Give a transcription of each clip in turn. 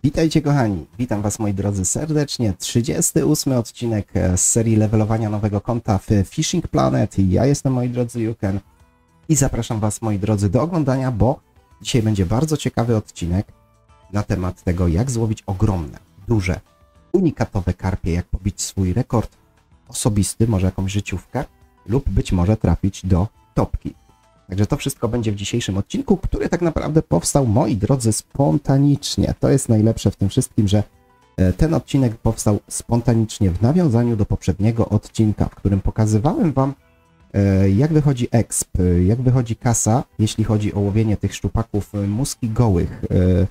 Witajcie kochani, witam was moi drodzy serdecznie. 38 odcinek z serii levelowania nowego konta w Fishing Planet. Ja jestem moi drodzy Juken i zapraszam was moi drodzy do oglądania, bo dzisiaj będzie bardzo ciekawy odcinek na temat tego, jak złowić ogromne, duże, unikatowe karpie, jak pobić swój rekord osobisty, może jakąś życiówkę lub być może trafić do topki. Także to wszystko będzie w dzisiejszym odcinku, który tak naprawdę powstał, moi drodzy, spontanicznie. To jest najlepsze w tym wszystkim, że ten odcinek powstał spontanicznie w nawiązaniu do poprzedniego odcinka, w którym pokazywałem wam, jak wychodzi exp, jak wychodzi kasa, jeśli chodzi o łowienie tych szczupaków muski gołych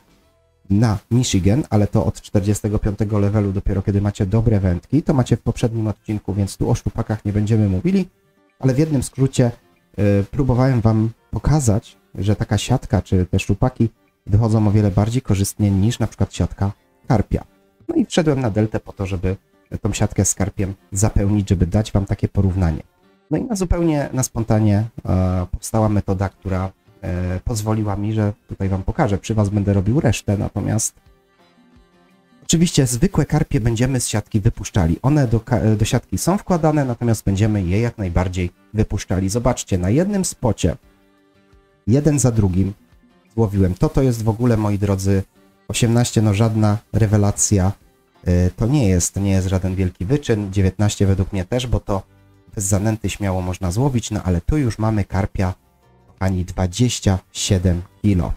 na Michigan, ale to od 45 levelu dopiero kiedy macie dobre wędki. To macie w poprzednim odcinku, więc tu o szczupakach nie będziemy mówili, ale w jednym skrócie próbowałem wam pokazać, że taka siatka czy te szczupaki wychodzą o wiele bardziej korzystnie niż na przykład siatka karpia. No i wszedłem na deltę po to, żeby tą siatkę z karpiem zapełnić, żeby dać wam takie porównanie. No i zupełnie na spontanie powstała metoda, która pozwoliła mi, że tutaj wam pokażę. Przy was będę robił resztę, natomiast oczywiście zwykłe karpie będziemy z siatki wypuszczali. One do siatki są wkładane, natomiast będziemy je jak najbardziej wypuszczali. Zobaczcie, na jednym spocie, jeden za drugim złowiłem. To jest w ogóle, moi drodzy, 18, no żadna rewelacja. To nie jest żaden wielki wyczyn. 19 według mnie też, bo to bez zanęty śmiało można złowić, no ale tu już mamy karpia, kochani, 27 kg.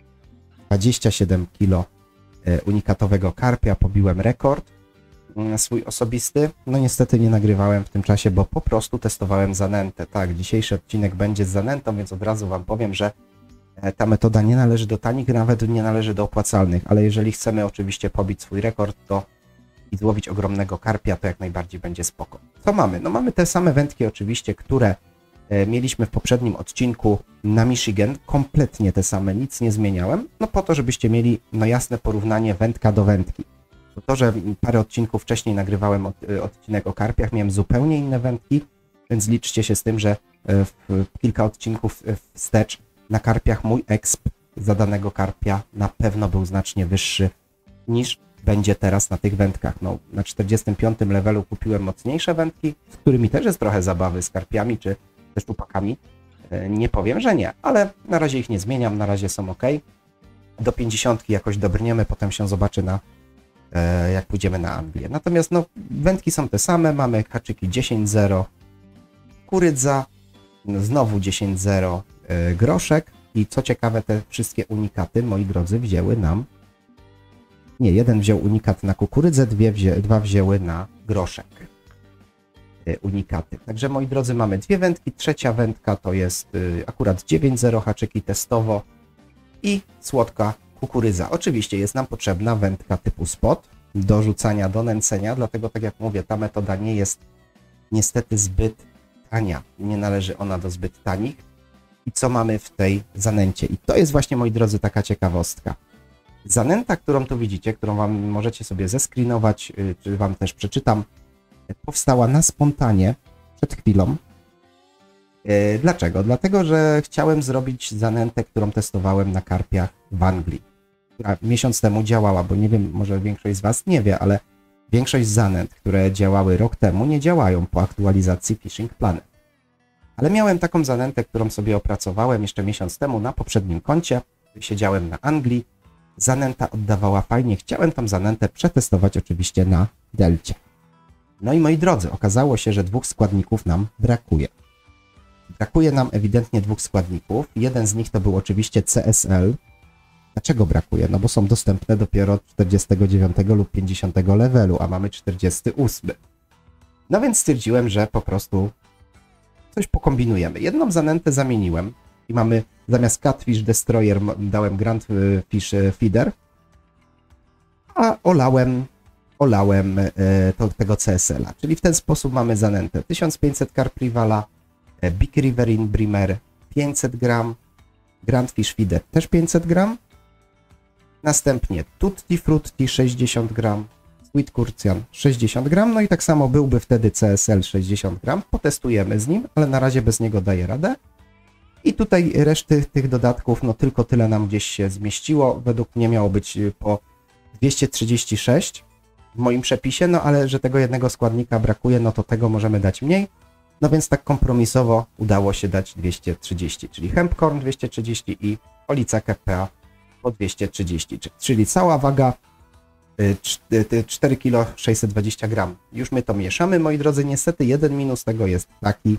27 kg unikatowego karpia, pobiłem rekord swój osobisty. No niestety nie nagrywałem w tym czasie, bo po prostu testowałem zanętę. Tak, dzisiejszy odcinek będzie z zanętą, więc od razu wam powiem, że ta metoda nie należy do tanich, nawet nie należy do opłacalnych, ale jeżeli chcemy oczywiście pobić swój rekord, to i złowić ogromnego karpia, to jak najbardziej będzie spoko. Co mamy? No mamy te same wędki oczywiście, które mieliśmy w poprzednim odcinku na Michigan, kompletnie te same, nic nie zmieniałem, no po to, żebyście mieli no jasne porównanie wędka do wędki. To, że parę odcinków wcześniej nagrywałem odcinek o karpiach, miałem zupełnie inne wędki, więc liczcie się z tym, że w kilka odcinków wstecz na karpiach mój exp za danego karpia na pewno był znacznie wyższy niż będzie teraz na tych wędkach. No, na 45 levelu kupiłem mocniejsze wędki, z którymi też jest trochę zabawy z karpiami czy ze szczupakami. Nie powiem, że nie, ale na razie ich nie zmieniam, na razie są ok. Do 50 jakoś dobrniemy, potem się zobaczy jak pójdziemy na Anglię. Natomiast no, wędki są te same, mamy haczyki 10-0, kurydza, znowu 10-0, groszek i co ciekawe, te wszystkie unikaty, moi drodzy, wzięły nam, nie, jeden wziął unikat na kukurydzę, dwa wzięły na groszek. Unikaty. Także moi drodzy, mamy dwie wędki, trzecia wędka to jest akurat 9-0 haczyki testowo i słodka kukurydza. Oczywiście jest nam potrzebna wędka typu spot do rzucania, do nęcenia, dlatego tak jak mówię, ta metoda nie jest niestety zbyt tania, nie należy ona do zbyt tanich. I co mamy w tej zanęcie? I to jest właśnie, moi drodzy, taka ciekawostka. Zanęta, którą tu widzicie, którą wam możecie sobie zescreenować, czy wam też przeczytam, powstała na spontanie, przed chwilą. Dlaczego? Dlatego, że chciałem zrobić zanętę, którą testowałem na karpiach w Anglii, która miesiąc temu działała, bo nie wiem, może większość z was nie wie, ale większość zanęt, które działały rok temu, nie działają po aktualizacji Fishing Planet. Ale miałem taką zanętę, którą sobie opracowałem jeszcze miesiąc temu na poprzednim koncie, siedziałem na Anglii, zanęta oddawała fajnie, chciałem tą zanętę przetestować oczywiście na delcie. No i moi drodzy, okazało się, że dwóch składników nam brakuje. Brakuje nam ewidentnie dwóch składników. Jeden z nich to był oczywiście CSL. Dlaczego brakuje? No bo są dostępne dopiero od 49 lub 50 levelu, a mamy 48. No więc stwierdziłem, że po prostu coś pokombinujemy. Jedną zanętę zamieniłem i mamy zamiast Catfish Destroyer dałem Grand Fish Feeder, a olałem tego CSL-a. Czyli w ten sposób mamy zanętę 1500 Carp Rivala, Big Riverine Brimmer 500 gram, Grand Fish Feeder też 500 gram, następnie Tutti Frutti 60 gram, Sweet Curcian 60 gram, no i tak samo byłby wtedy CSL 60 gram, potestujemy z nim, ale na razie bez niego daję radę. I tutaj reszty tych dodatków, no tylko tyle nam gdzieś się zmieściło, według mnie miało być po 236 w moim przepisie, no ale że tego jednego składnika brakuje, no to tego możemy dać mniej. No więc tak kompromisowo udało się dać 230, czyli hempcorn 230 i olica KPA po 230, czyli cała waga 4 kg 620 gram. Już my to mieszamy, moi drodzy. Niestety jeden minus tego jest taki,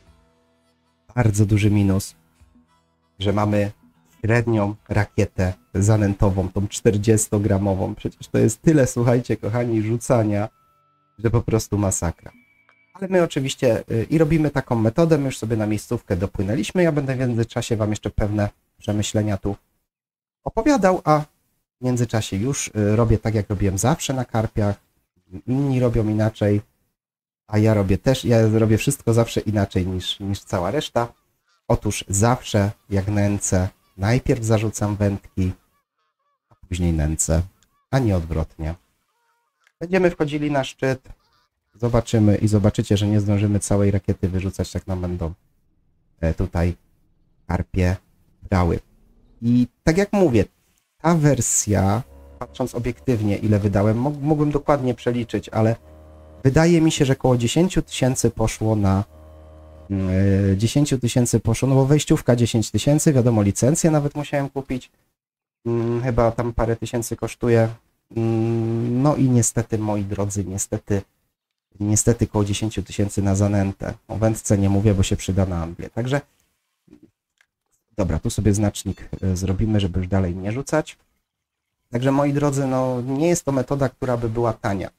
bardzo duży minus, że mamy średnią rakietę zanętową, tą 40-gramową. Przecież to jest tyle, słuchajcie, kochani, rzucania, że po prostu masakra. Ale my oczywiście i robimy taką metodę, my już sobie na miejscówkę dopłynęliśmy. Ja będę w międzyczasie wam jeszcze pewne przemyślenia tu opowiadał, a w międzyczasie już robię tak, jak robiłem zawsze na karpiach. Inni robią inaczej, a ja robię wszystko zawsze inaczej niż cała reszta. Otóż zawsze, jak nęcę, najpierw zarzucam wędki, a później nęcę, a nie odwrotnie. Będziemy wchodzili na szczyt, zobaczymy i zobaczycie, że nie zdążymy całej rakiety wyrzucać, tak nam będą tutaj karpie brały. I tak jak mówię, ta wersja, patrząc obiektywnie, ile wydałem, mógłbym dokładnie przeliczyć, ale wydaje mi się, że około 10 000 poszło na 10 000 poszło, no bo wejściówka 10 000, wiadomo, licencję nawet musiałem kupić, chyba tam parę tysięcy kosztuje, no i niestety, moi drodzy, niestety około 10 000 na zanętę. O wędce nie mówię, bo się przyda na Anglię. Także dobra, tu sobie znacznik zrobimy, żeby już dalej nie rzucać. Także, moi drodzy, no nie jest to metoda, która by była tania.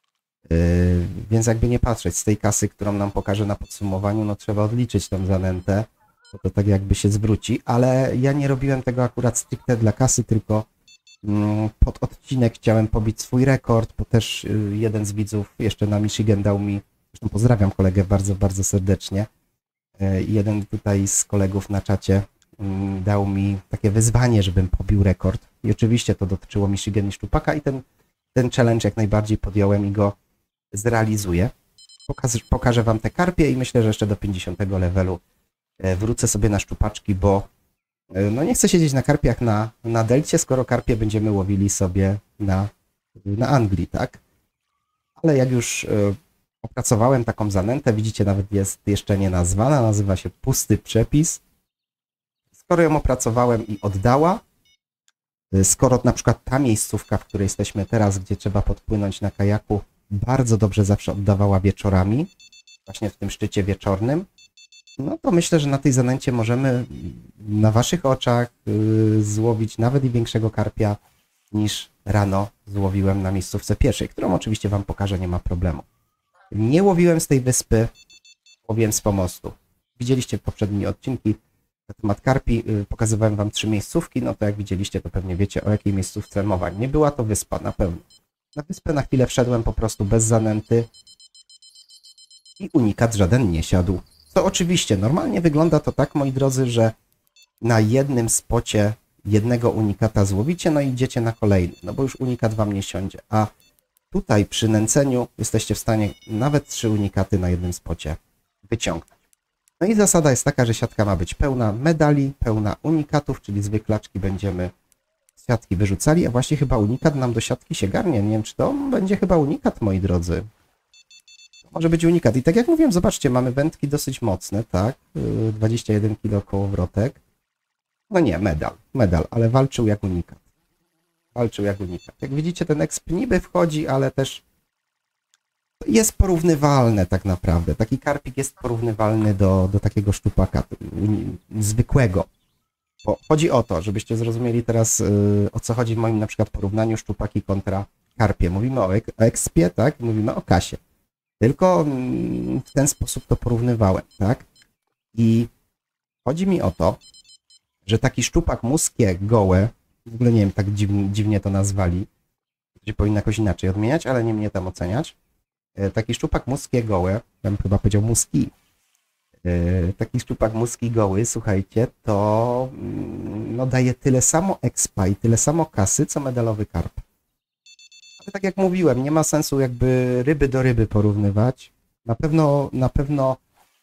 Więc jakby nie patrzeć, z tej kasy, którą nam pokaże na podsumowaniu, no trzeba odliczyć tą zanętę, bo to tak jakby się zwróci, ale ja nie robiłem tego akurat stricte dla kasy, tylko pod odcinek chciałem pobić swój rekord, bo też jeden z widzów jeszcze na Michigan dał mi, zresztą pozdrawiam kolegę bardzo, bardzo serdecznie, jeden tutaj z kolegów na czacie dał mi takie wyzwanie, żebym pobił rekord i oczywiście to dotyczyło Michigan i szczupaka i ten challenge jak najbardziej podjąłem i go zrealizuję. Pokażę wam te karpie i myślę, że jeszcze do 50 levelu wrócę sobie na szczupaczki, bo no nie chcę siedzieć na karpiach na delcie, skoro karpie będziemy łowili sobie na Anglii, tak? Ale jak już opracowałem taką zanętę, widzicie, nawet jest jeszcze nie nazwana, nazywa się pusty przepis. Skoro ją opracowałem i oddała, skoro na przykład ta miejscówka, w której jesteśmy teraz, gdzie trzeba podpłynąć na kajaku, bardzo dobrze zawsze oddawała wieczorami, właśnie w tym szczycie wieczornym, no to myślę, że na tej zanęcie możemy na waszych oczach złowić nawet i większego karpia niż rano złowiłem na miejscówce pierwszej, którą oczywiście wam pokażę, nie ma problemu. Nie łowiłem z tej wyspy, łowiłem z pomostu. Widzieliście poprzednie odcinki na temat karpi, pokazywałem wam 3 miejscówki, no to jak widzieliście, to pewnie wiecie, o jakiej miejscówce mowa. Nie była to wyspa, na pewno. Na wyspę na chwilę wszedłem po prostu bez zanęty i unikat żaden nie siadł. To oczywiście, normalnie wygląda to tak, moi drodzy, że na jednym spocie jednego unikata złowicie, no i idziecie na kolejny, no bo już unikat wam nie siądzie, a tutaj przy nęceniu jesteście w stanie nawet 3 unikaty na jednym spocie wyciągnąć. No i zasada jest taka, że siatka ma być pełna medali, pełna unikatów, czyli zwyklaczki będziemy z siatki wyrzucali, a właśnie chyba unikat nam do siatki się garnie. Nie wiem, czy to będzie chyba unikat, moi drodzy. To może być unikat. I tak jak mówiłem, zobaczcie, mamy wędki dosyć mocne, tak? 21 kg kołowrotek. No nie, medal, ale walczył jak unikat. Walczył jak unikat. Jak widzicie, ten exp niby wchodzi, ale też jest porównywalne tak naprawdę. Taki karpik jest porównywalny do takiego szczupaka zwykłego. Bo chodzi o to, żebyście zrozumieli teraz, o co chodzi w moim na przykład porównaniu szczupaki kontra karpie. Mówimy o expie, tak? Mówimy o kasie. Tylko w ten sposób to porównywałem, tak? I chodzi mi o to, że taki szczupak muskie gołe, w ogóle nie wiem, tak dziwnie to nazwali, gdzie powinno jakoś inaczej odmieniać, ale nie mnie tam oceniać. Taki szczupak muskie gołe, ja bym chyba powiedział muski, taki szczupak muski goły, słuchajcie, to no, daje tyle samo expa i tyle samo kasy, co medalowy karp. Ale tak jak mówiłem, nie ma sensu jakby ryby do ryby porównywać. Na pewno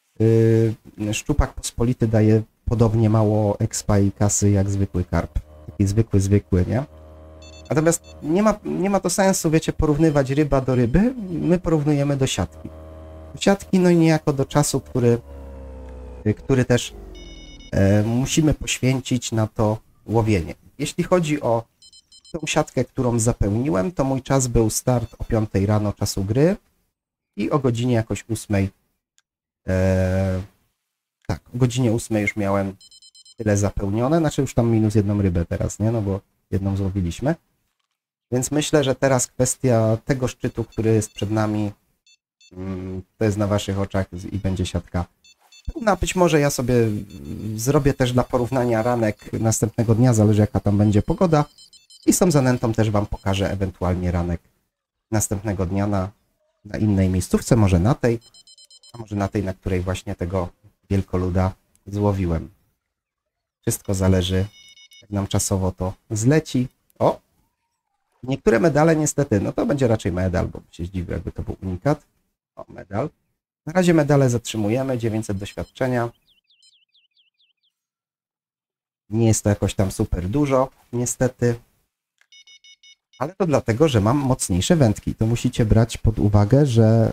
szczupak pospolity daje podobnie mało expa i kasy jak zwykły karp. Taki zwykły, nie? Natomiast nie ma to sensu, wiecie, porównywać ryba do ryby, my porównujemy do siatki. Do siatki, no i niejako do czasu, który też musimy poświęcić na to łowienie. Jeśli chodzi o tą siatkę, którą zapełniłem, to mój czas był start o 5 rano czasu gry i o godzinie jakoś 8, tak, o godzinie 8 już miałem tyle zapełnione, znaczy już tam minus jedną rybę teraz, nie, no bo jedną złowiliśmy. Więc myślę, że teraz kwestia tego szczytu, który jest przed nami, to jest na waszych oczach i będzie siatka pełna. Być może ja sobie zrobię też dla porównania ranek następnego dnia, zależy jaka tam będzie pogoda. I z tą zanętą też wam pokażę ewentualnie ranek następnego dnia na innej miejscówce, może na tej, a może na tej, na której właśnie tego wielkoluda złowiłem. Wszystko zależy, jak nam czasowo to zleci. O! Niektóre medale niestety, no to będzie raczej medal, bo się zdziwił, jakby to był unikat. O, medal. Na razie medale zatrzymujemy, 900 doświadczenia. Nie jest to jakoś tam super dużo, niestety. Ale to dlatego, że mam mocniejsze wędki. To musicie brać pod uwagę, że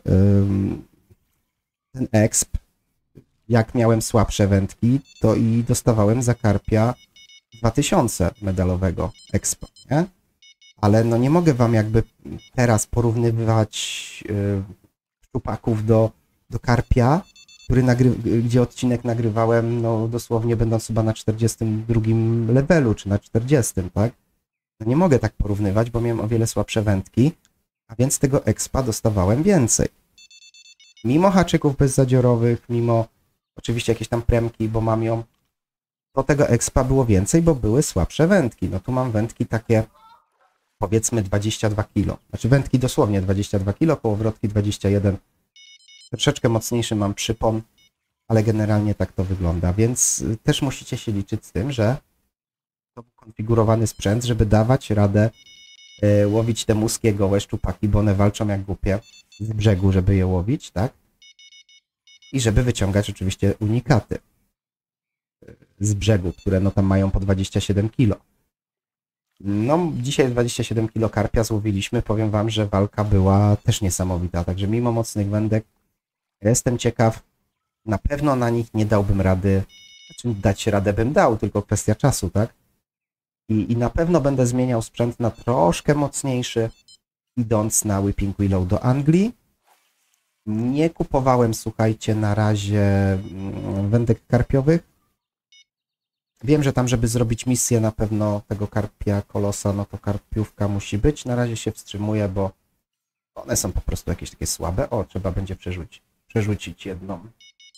ten exp, jak miałem słabsze wędki, to i dostawałem za karpia 2000 medalowego expa, nie? Ale no nie mogę wam jakby teraz porównywać szczupaków do karpia, gdzie odcinek nagrywałem, no dosłownie będąc chyba na 42 levelu, czy na 40, tak? No nie mogę tak porównywać, bo miałem o wiele słabsze wędki, a więc tego expa dostawałem więcej. Mimo haczyków bezzadziorowych, mimo oczywiście jakieś tam premki, bo mam ją, to tego expa było więcej, bo były słabsze wędki. No tu mam wędki takie, powiedzmy 22 kg. Znaczy wędki dosłownie 22 kg, kołowrotki 21. Troszeczkę mocniejszy mam przypon, ale generalnie tak to wygląda, więc też musicie się liczyć z tym, że to był konfigurowany sprzęt, żeby dawać radę łowić te muskie gołe szczupaki, bo one walczą jak głupie z brzegu, żeby je łowić, tak? I żeby wyciągać oczywiście unikaty z brzegu, które no tam mają po 27 kg. No dzisiaj 27 kg karpia złowiliśmy, powiem wam, że walka była też niesamowita, także mimo mocnych wędek jestem ciekaw, na pewno na nich nie dałbym rady, znaczy dać radę bym dał, tylko kwestia czasu, tak? I na pewno będę zmieniał sprzęt na troszkę mocniejszy, idąc na Whipping Willow do Anglii. Nie kupowałem, słuchajcie, na razie wędek karpiowych. Wiem, że tam, żeby zrobić misję na pewno tego karpia kolosa, no to karpiówka musi być. Na razie się wstrzymuję, bo one są po prostu jakieś takie słabe. O, trzeba będzie przerzucić jedną.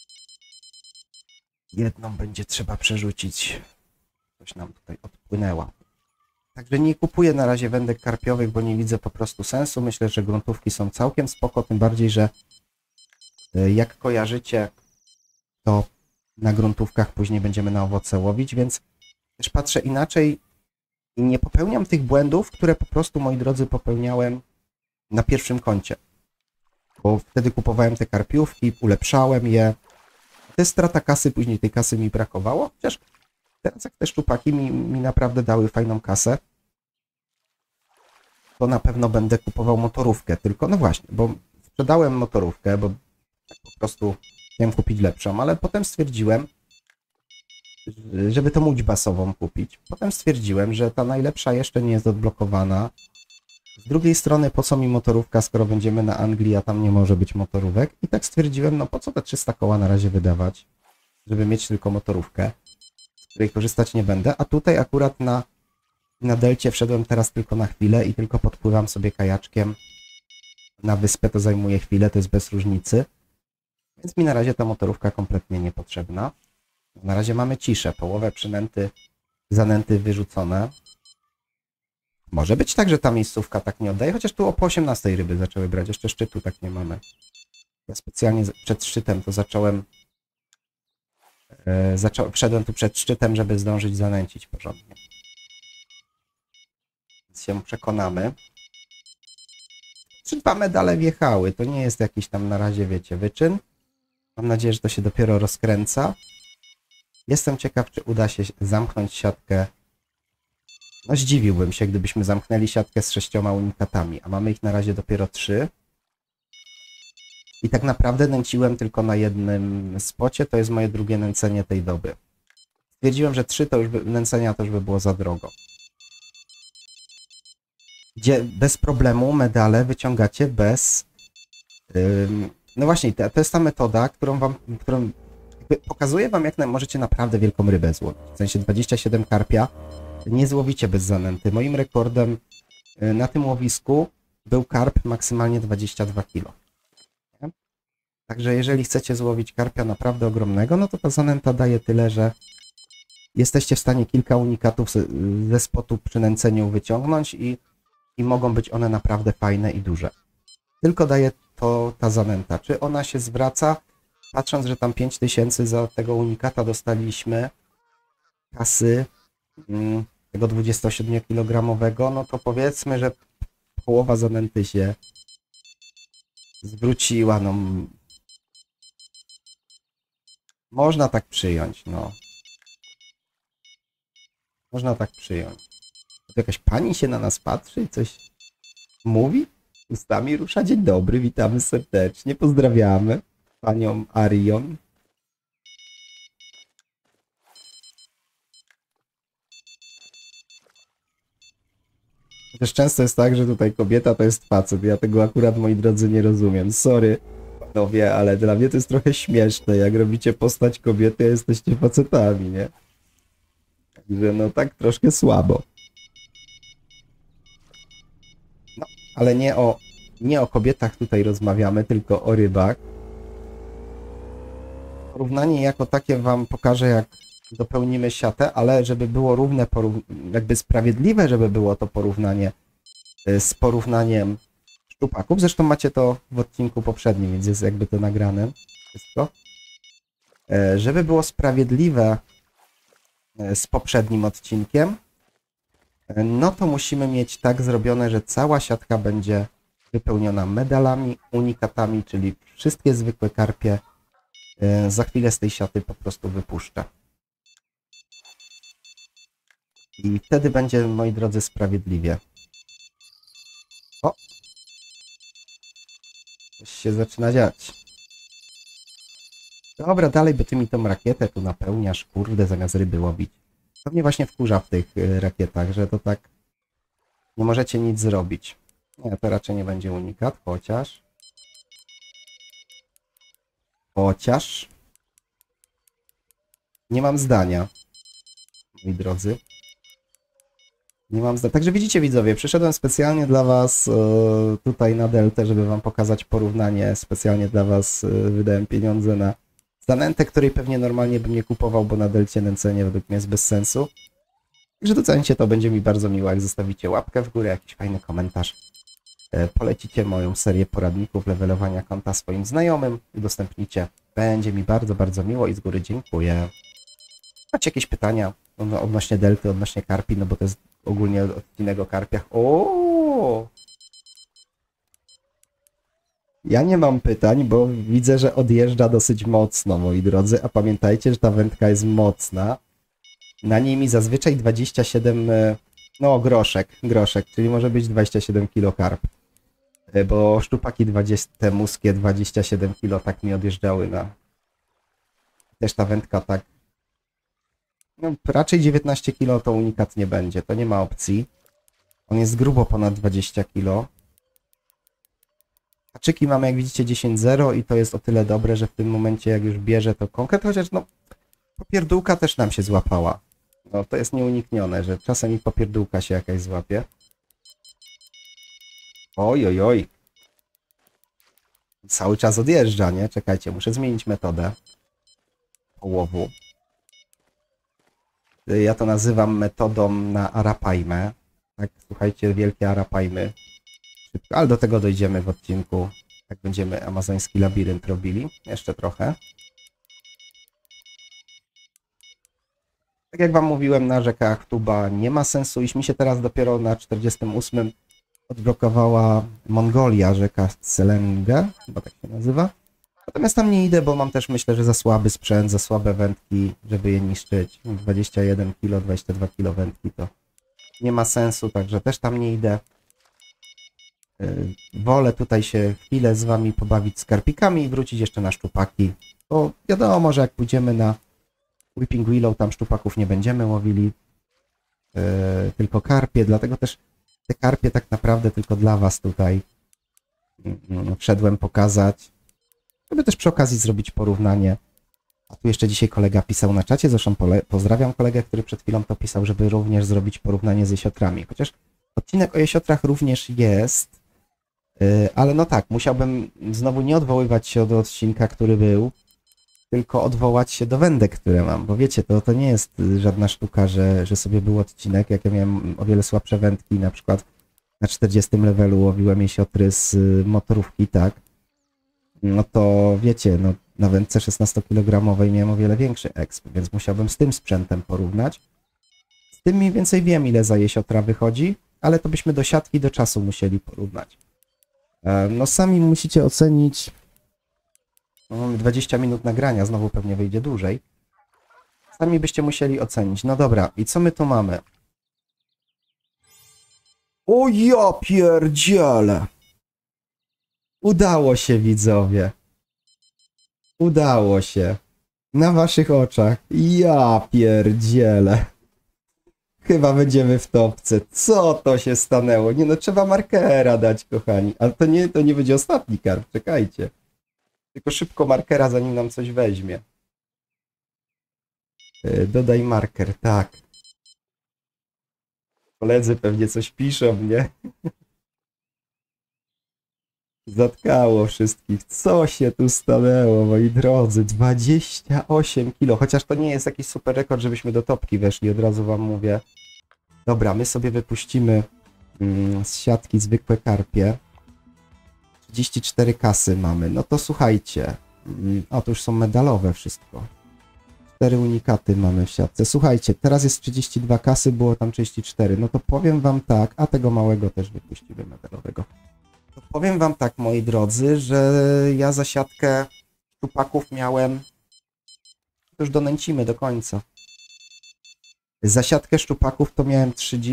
Jedną będzie trzeba przerzucić. Coś nam tutaj odpłynęła. Także nie kupuję na razie wędek karpiowych, bo nie widzę po prostu sensu. Myślę, że gruntówki są całkiem spoko, tym bardziej, że jak kojarzycie, to na gruntówkach później będziemy na owoce łowić, więc też patrzę inaczej i nie popełniam tych błędów, które po prostu, moi drodzy, popełniałem na pierwszym koncie. Bo wtedy kupowałem te karpiówki, ulepszałem je. To jest strata kasy, później tej kasy mi brakowało, chociaż teraz jak te szczupaki mi naprawdę dały fajną kasę, to na pewno będę kupował motorówkę, tylko no właśnie, bo sprzedałem motorówkę, bo tak po prostu chciałem kupić lepszą, ale potem stwierdziłem, żeby tą łódź basową kupić. Potem stwierdziłem, że ta najlepsza jeszcze nie jest odblokowana. Z drugiej strony, po co mi motorówka, skoro będziemy na Anglii, a tam nie może być motorówek? I tak stwierdziłem, no po co te 300 koła na razie wydawać, żeby mieć tylko motorówkę, z której korzystać nie będę, a tutaj akurat na delcie wszedłem teraz tylko na chwilę i tylko podpływam sobie kajaczkiem na wyspę, to zajmuje chwilę, to jest bez różnicy. Więc mi na razie ta motorówka kompletnie niepotrzebna. Na razie mamy ciszę, połowę przynęty, zanęty wyrzucone. Może być tak, że ta miejscówka tak nie oddaje, chociaż tu po 18 ryby zaczęły brać, jeszcze szczytu tak nie mamy. Ja specjalnie przed szczytem to wszedłem tu przed szczytem, żeby zdążyć zanęcić porządnie. Więc się przekonamy. 2 medale wjechały, to nie jest jakiś tam na razie, wiecie, wyczyn. Mam nadzieję, że to się dopiero rozkręca. Jestem ciekaw, czy uda się zamknąć siatkę No zdziwiłbym się, gdybyśmy zamknęli siatkę z 6 unikatami, a mamy ich na razie dopiero 3. I tak naprawdę nęciłem tylko na jednym spocie, to jest moje drugie nęcenie tej doby. Stwierdziłem, że 3 to już nęcenia to już by było za drogo. Gdzie bez problemu medale wyciągacie bez... no właśnie, to jest ta metoda, którą pokazuję wam, jak możecie naprawdę wielką rybę złowić. W sensie 27 karpia nie złowicie bez zanęty. Moim rekordem na tym łowisku był karp maksymalnie 22 kg. Także jeżeli chcecie złowić karpia naprawdę ogromnego, no to ta zanęta daje tyle, że jesteście w stanie kilka unikatów ze spotu przy nęceniu wyciągnąć i mogą być one naprawdę fajne i duże. Tylko daje to ta zanęta. Czy ona się zwraca? Patrząc, że tam 5000 za tego unikata dostaliśmy kasy tego 27-kilogramowego, no to powiedzmy, że połowa zanęty się zwróciła. No, można tak przyjąć, no. Można tak przyjąć. To jakaś pani się na nas patrzy i coś mówi? Ustami rusza. Dzień dobry, witamy serdecznie, pozdrawiamy panią Arion. Też często jest tak, że tutaj kobieta to jest facet. Ja tego akurat, moi drodzy, nie rozumiem. Sorry, panowie, ale dla mnie to jest trochę śmieszne. Jak robicie postać kobiety, a jesteście facetami, nie? Także no tak troszkę słabo. No, ale nie o kobietach tutaj rozmawiamy, tylko o rybach. Porównanie jako takie wam pokażę, jak dopełnimy siatę, ale żeby było równe, jakby sprawiedliwe, żeby było to porównanie z porównaniem szczupaków. Zresztą macie to w odcinku poprzednim, więc jest jakby to nagrane wszystko. Żeby było sprawiedliwe z poprzednim odcinkiem, no to musimy mieć tak zrobione, że cała siatka będzie wypełniona medalami, unikatami, czyli wszystkie zwykłe karpie za chwilę z tej siaty po prostu wypuszczę. I wtedy będzie, moi drodzy, sprawiedliwie. O! Coś się zaczyna dziać. Dobra, dalej, bo ty mi tą rakietę tu napełniasz, kurde, zamiast ryby łowić. To mnie właśnie wkurza w tych rakietach, że to tak nie możecie nic zrobić. Nie, to raczej nie będzie unikat, chociaż... Nie mam zdania, moi drodzy. Nie mam zdania. Także widzicie, widzowie, przyszedłem specjalnie dla was tutaj na Deltę, żeby wam pokazać porównanie. Specjalnie dla was wydałem pieniądze na zanętę, której pewnie normalnie bym nie kupował, bo na Delcie nęcenie według mnie jest bez sensu. Także docencie to, będzie mi bardzo miło, jak zostawicie łapkę w górę, jakiś fajny komentarz. Polecicie moją serię poradników levelowania konta swoim znajomym, udostępnicie. Będzie mi bardzo, bardzo miło i z góry dziękuję. Macie jakieś pytania odnośnie delty, odnośnie karpi, no bo to jest ogólnie odcinek o karpiach. O! Ja nie mam pytań, bo widzę, że odjeżdża dosyć mocno, moi drodzy, a pamiętajcie, że ta wędka jest mocna. Na niej mi zazwyczaj 27, no groszek, czyli może być 27 kg karp. Bo szczupaki 20, te muskie 27 kg tak mi odjeżdżały na... Też ta wędka tak... No, raczej 19 kg to unikat nie będzie, to nie ma opcji. On jest grubo ponad 20 kg. Haczyki mamy, jak widzicie, 10-0 i to jest o tyle dobre, że w tym momencie, jak już bierze to konkret, chociaż no popierdółka też nam się złapała. No to jest nieuniknione, że czasem i popierdółka się jakaś złapie. Oj, oj, oj. Cały czas odjeżdża, nie? Czekajcie, muszę zmienić metodę połowu. Ja to nazywam metodą na arapajmę. Tak, słuchajcie, wielkie arapajmy. Szybko, ale do tego dojdziemy w odcinku, jak będziemy amazoński labirynt robili. Jeszcze trochę. Tak jak wam mówiłem, na rzekach Tuba nie ma sensu iść. Mi się teraz dopiero na 48 odblokowała Mongolia, rzeka Selenge, chyba tak się nazywa. Natomiast tam nie idę, bo mam też, myślę, że za słaby sprzęt, za słabe wędki, żeby je niszczyć. 21 kg, 22 kg wędki to Nie ma sensu, także też tam nie idę. Wolę tutaj się chwilę z wami pobawić z karpikami i wrócić jeszcze na szczupaki. Bo wiadomo, że jak pójdziemy na Weeping Willow, tam szczupaków nie będziemy łowili. Tylko karpie, dlatego też te karpie tak naprawdę tylko dla was tutaj wszedłem pokazać. Żeby też przy okazji zrobić porównanie. A tu jeszcze dzisiaj kolega pisał na czacie, zresztą pozdrawiam kolegę, który przed chwilą to pisał, żeby również zrobić porównanie z jesiotrami. Chociaż odcinek o jesiotrach również jest, ale no tak, musiałbym znowu nie odwoływać się do odcinka, który był, tylko odwołać się do wędek, które mam, bo wiecie, to nie jest żadna sztuka, że sobie był odcinek, jak ja miałem o wiele słabsze wędki, na przykład na 40 levelu łowiłem jesiotry z motorówki, tak, no to wiecie, no na wędce 16-kilogramowej miałem o wiele większy exp, więc musiałbym z tym sprzętem porównać. Z tym mniej więcej wiem, ile za jesiotra wychodzi, ale to byśmy do siatki, do czasu musieli porównać. No sami musicie ocenić. No, mamy 20 minut nagrania, znowu pewnie wyjdzie dłużej. Sami byście musieli ocenić. No dobra, i co my tu mamy? O ja pierdziele! Udało się, widzowie. Udało się. Na waszych oczach. Ja pierdziele. Chyba będziemy w topce. Co to się stanęło? Nie no, trzeba markera dać, kochani. Ale to nie będzie ostatni karp, czekajcie. Tylko szybko markera, zanim nam coś weźmie. Dodaj marker, tak. Koledzy pewnie coś piszą, nie? Zatkało wszystkich. Co się tu stanęło, moi drodzy? 28 kilo. Chociaż to nie jest jakiś super rekord, żebyśmy do topki weszli, od razu wam mówię. Dobra, my sobie wypuścimy z siatki zwykłe karpie. 34 kasy mamy. No to słuchajcie. O, to już są medalowe wszystko. 4 unikaty mamy w siatce. Słuchajcie, teraz jest 32 kasy, było tam 34. No to powiem wam tak, a tego małego też wypuścimy medalowego. To powiem wam tak, moi drodzy, że ja za siatkę szczupaków miałem... Już donęcimy do końca. Za siatkę szczupaków to miałem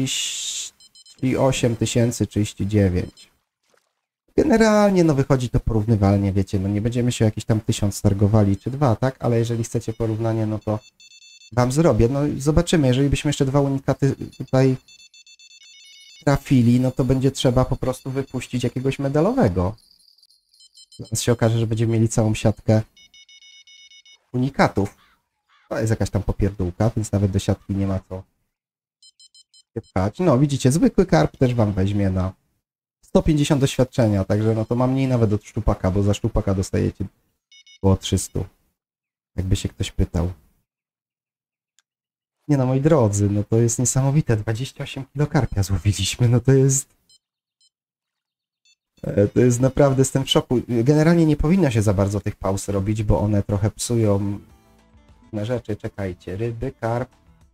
38 039. Generalnie, no wychodzi to porównywalnie, wiecie, no nie będziemy się o jakiś tam 1000 targowali, czy 2, tak? Ale jeżeli chcecie porównanie, no to wam zrobię. No i zobaczymy, jeżeli byśmy jeszcze 2 unikaty tutaj trafili, no to będzie trzeba po prostu wypuścić jakiegoś medalowego. Zaraz się okaże, że będziemy mieli całą siatkę unikatów. To jest jakaś tam popierdółka, więc nawet do siatki nie ma co się pchać. No widzicie, zwykły karp też wam weźmie na 150 doświadczenia, także no to mam mniej nawet od szczupaka, bo za szczupaka dostajecie około 300. Jakby się ktoś pytał. Nie no, moi drodzy, no to jest niesamowite. 28 kilo karpia złowiliśmy, no to jest... To jest naprawdę, jestem w szoku. Generalnie nie powinno się za bardzo tych pauz robić, bo one trochę psują na rzeczy. Czekajcie, ryby, karp.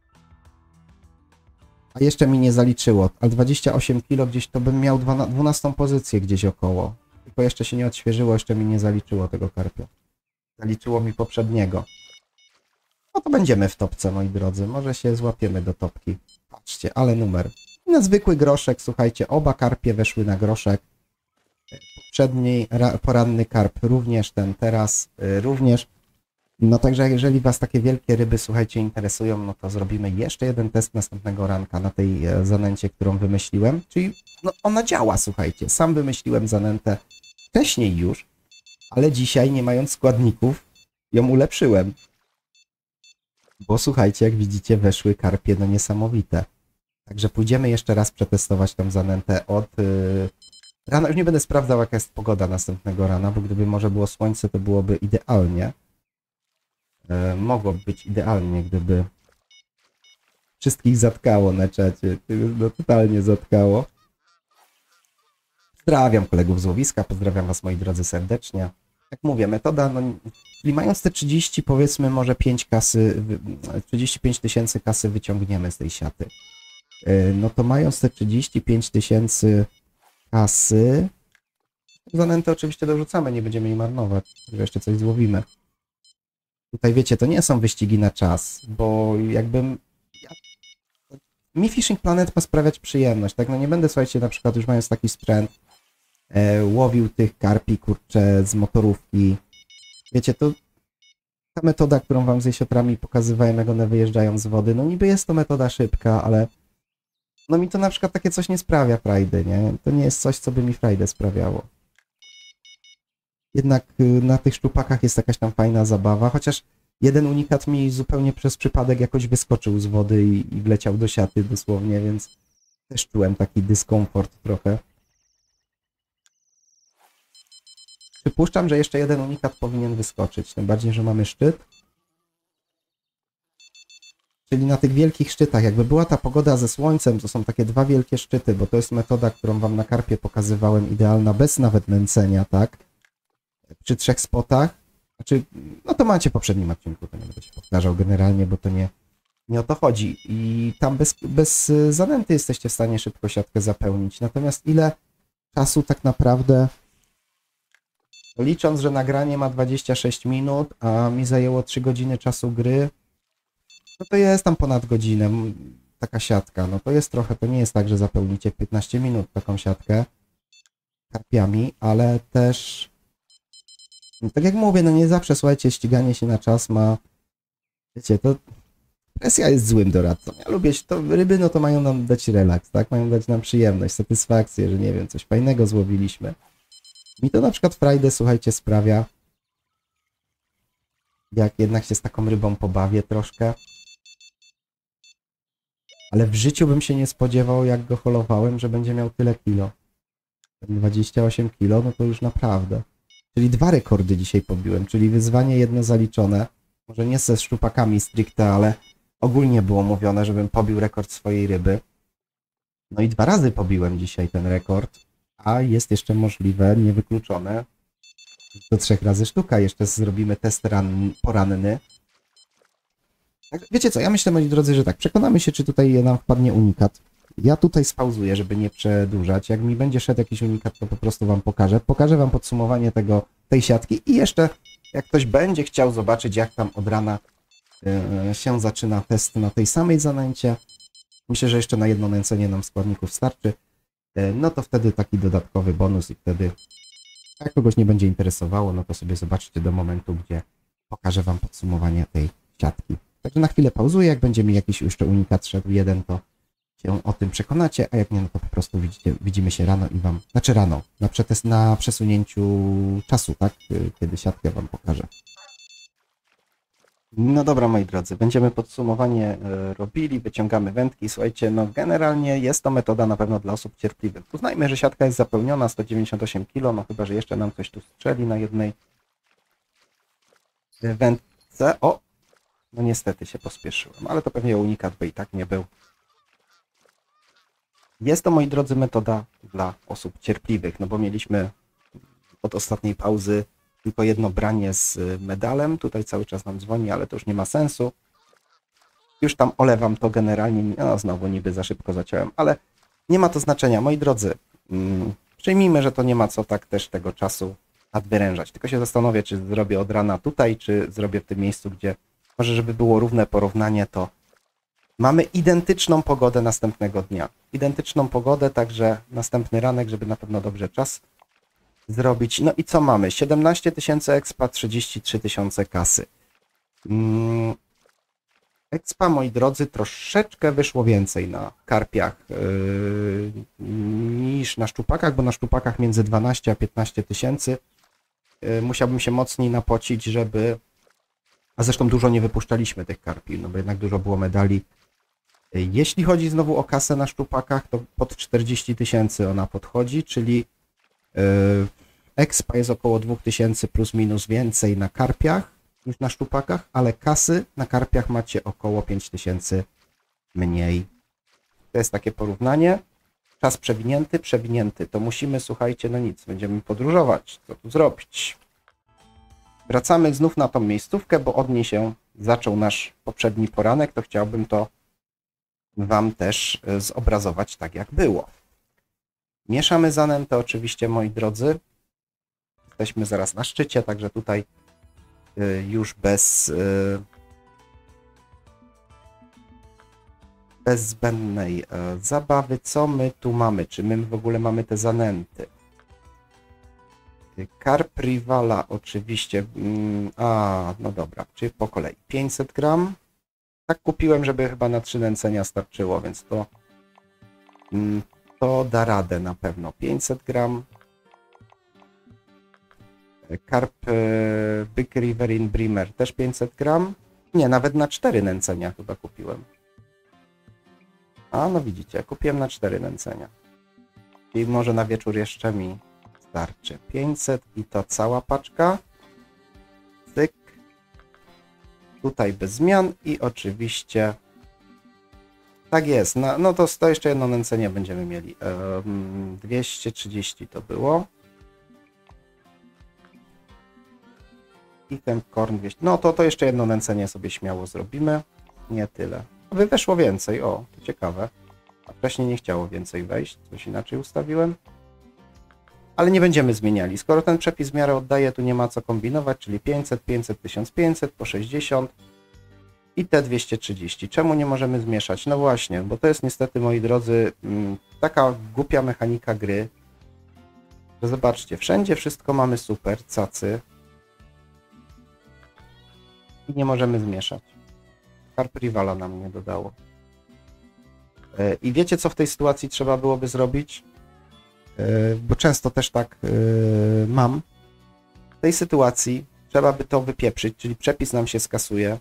A jeszcze mi nie zaliczyło, ale 28 kilo gdzieś to bym miał 12 pozycję gdzieś około. Tylko jeszcze się nie odświeżyło, jeszcze mi nie zaliczyło tego karpia. Zaliczyło mi poprzedniego. No to będziemy w topce, moi drodzy. Może się złapiemy do topki. Patrzcie, ale numer. Na zwykły groszek, słuchajcie, oba karpie weszły na groszek. Poprzedni poranny karp również, ten teraz również. No także jeżeli was takie wielkie ryby, słuchajcie, interesują, no to zrobimy jeszcze jeden test następnego ranka na tej zanęcie, którą wymyśliłem. Czyli no ona działa, słuchajcie. Sam wymyśliłem zanętę wcześniej już, ale dzisiaj, nie mając składników, ją ulepszyłem. Bo słuchajcie, jak widzicie, weszły karpie, no niesamowite. Także pójdziemy jeszcze raz przetestować tą zanętę od rana. Już nie będę sprawdzał, jaka jest pogoda następnego rana, bo gdyby może było słońce, to byłoby idealnie. Mogłoby być idealnie, gdyby wszystkich zatkało na czacie. No totalnie zatkało. Pozdrawiam kolegów z łowiska, pozdrawiam was, moi drodzy, serdecznie. Jak mówię, metoda, no, czyli mając te 30, powiedzmy może 5 kasy, 35 tysięcy kasy wyciągniemy z tej siaty. No to mając te 35 tysięcy kasy, zanętę oczywiście dorzucamy, nie będziemy jej marnować, że jeszcze coś złowimy. Tutaj wiecie, to nie są wyścigi na czas, bo jakbym... mi Fishing Planet ma sprawiać przyjemność, tak? No nie będę, słuchajcie, na przykład już mając taki sprzęt, łowił tych karpi, kurczę, z motorówki. Wiecie, to ta metoda, którą wam z jesiotrami pokazywałem, jak one wyjeżdżają z wody, no niby jest to metoda szybka, ale no mi to na przykład takie coś nie sprawia frajdy, nie? To nie jest coś, co by mi frajdę sprawiało. Jednak na tych szczupakach jest jakaś tam fajna zabawa, chociaż jeden unikat mi zupełnie przez przypadek jakoś wyskoczył z wody i wleciał do siaty dosłownie, więc też czułem taki dyskomfort trochę. Przypuszczam, że jeszcze jeden unikat powinien wyskoczyć, tym bardziej, że mamy szczyt. Czyli na tych wielkich szczytach, jakby była ta pogoda ze słońcem, to są takie dwa wielkie szczyty, bo to jest metoda, którą wam na karpie pokazywałem, idealna, bez nawet nęcenia, tak? Przy 3 spotach. Znaczy, no to macie w poprzednim odcinku, to nie będę się powtarzał generalnie, bo to nie o to chodzi. I tam bez zanęty jesteście w stanie szybko siatkę zapełnić. Natomiast ile czasu tak naprawdę, licząc, że nagranie ma 26 minut, a mi zajęło 3 godziny czasu gry, no to jest tam ponad godzinę taka siatka. No to jest trochę, to nie jest tak, że zapełnicie w 15 minut taką siatkę karpiami, ale też, no tak jak mówię, no nie zawsze, słuchajcie, ściganie się na czas ma, wiecie, to presja jest złym doradcą. Ja lubię, to ryby, no to mają nam dać relaks, tak? Mają dać nam przyjemność, satysfakcję, że nie wiem, coś fajnego złowiliśmy. Mi to na przykład frajdę, słuchajcie, sprawia, jak jednak się z taką rybą pobawię troszkę. Ale w życiu bym się nie spodziewał, jak go holowałem, że będzie miał tyle kilo. 28 kilo, no to już naprawdę. Czyli 2 rekordy dzisiaj pobiłem, czyli wyzwanie jedno zaliczone. Może nie ze szczupakami stricte, ale ogólnie było mówione, żebym pobił rekord swojej ryby. No i 2 razy pobiłem dzisiaj ten rekord, a jest jeszcze możliwe, niewykluczone, do 3 razy sztuka. Jeszcze zrobimy test poranny. Wiecie co, ja myślę, moi drodzy, że tak, przekonamy się, czy tutaj nam wpadnie unikat. Ja tutaj spauzuję, żeby nie przedłużać. Jak mi będzie szedł jakiś unikat, to po prostu wam pokażę. Pokażę wam podsumowanie tej siatki i jeszcze, jak ktoś będzie chciał zobaczyć, jak tam od rana się zaczyna test na tej samej zanęcie. Myślę, że jeszcze na jedno nęcenie nam składników starczy. No to wtedy taki dodatkowy bonus i wtedy, jak kogoś nie będzie interesowało, no to sobie zobaczcie do momentu, gdzie pokażę wam podsumowanie tej siatki. Także na chwilę pauzuję, jak będzie mi jakiś jeszcze unikat szedł jeden, to się o tym przekonacie, a jak nie, no to po prostu widzimy się rano i wam, znaczy rano, na przesunięciu czasu, tak, kiedy siatkę wam pokażę. No dobra, moi drodzy, będziemy podsumowanie robili, wyciągamy wędki. Słuchajcie, no generalnie jest to metoda na pewno dla osób cierpliwych. Uznajmy, że siatka jest zapełniona, 198 kg, no chyba, że jeszcze nam coś tu strzeli na jednej wędce. O! No niestety się pospieszyłem, ale to pewnie unikat by i tak nie był. Jest to, moi drodzy, metoda dla osób cierpliwych, no bo mieliśmy od ostatniej pauzy tylko jedno branie z medalem. Tutaj cały czas nam dzwoni, ale to już nie ma sensu. Już tam olewam to generalnie, no znowu niby za szybko zaciąłem, ale nie ma to znaczenia, moi drodzy. Przyjmijmy, że to nie ma co tak też tego czasu nadwyrężać. Tylko się zastanowię, czy zrobię od rana tutaj, czy zrobię w tym miejscu, gdzie może, żeby było równe porównanie, to mamy identyczną pogodę następnego dnia. Identyczną pogodę, także następny ranek, żeby na pewno dobrze czas zrobić. No i co mamy? 17 000 expa, 33 000 kasy. Expa, moi drodzy, troszeczkę wyszło więcej na karpiach niż na szczupakach, bo na szczupakach między 12 a 15 tysięcy. Musiałbym się mocniej napocić, żeby... A zresztą dużo nie wypuszczaliśmy tych karpi, no bo jednak dużo było medali. Jeśli chodzi znowu o kasę na szczupakach, to pod 40 tysięcy ona podchodzi, czyli expa jest około 2000 plus minus więcej na karpiach niż na szczupakach, ale kasy na karpiach macie około 5000 mniej. To jest takie porównanie. Czas przewinięty, to musimy, słuchajcie, no nic, będziemy podróżować, co tu zrobić. Wracamy znów na tą miejscówkę, bo od niej się zaczął nasz poprzedni poranek, to chciałbym to wam też zobrazować tak, jak było. Mieszamy zanętę oczywiście, moi drodzy. Jesteśmy zaraz na szczycie, także tutaj już bez bez zbędnej zabawy. Co my tu mamy? Czy my w ogóle mamy te zanęty? Carp Rivala oczywiście. No dobra, czyli po kolei. 500 gram. Tak kupiłem, żeby chyba na 3 nęcenia starczyło, więc to da radę na pewno. 500 gram. Carp Big River in Brimmer też 500 gram. Nie, nawet na 4 nęcenia chyba kupiłem. A, no widzicie, kupiłem na 4 nęcenia. I może na wieczór jeszcze mi starczy. 500 i to cała paczka. Cyk. Tutaj bez zmian i oczywiście tak jest. No to jeszcze jedno nęcenie będziemy mieli. 230 to było. I ten korn 200. No to jeszcze jedno nęcenie sobie śmiało zrobimy. Nie tyle. Aby weszło więcej. O, to ciekawe. A wcześniej nie chciało więcej wejść. Coś inaczej ustawiłem. Ale nie będziemy zmieniali. Skoro ten przepis w miarę oddaje, tu nie ma co kombinować, czyli 500, 500, 1500 po 60 i te 230. Czemu nie możemy zmieszać? No właśnie, bo to jest niestety, moi drodzy, taka głupia mechanika gry, że zobaczcie, wszędzie wszystko mamy super, cacy i nie możemy zmieszać. Carp Rivala nam nie dodało. I wiecie, co w tej sytuacji trzeba byłoby zrobić? Bo często też tak mam. W tej sytuacji trzeba by to wypieprzyć, czyli przepis nam się skasuje.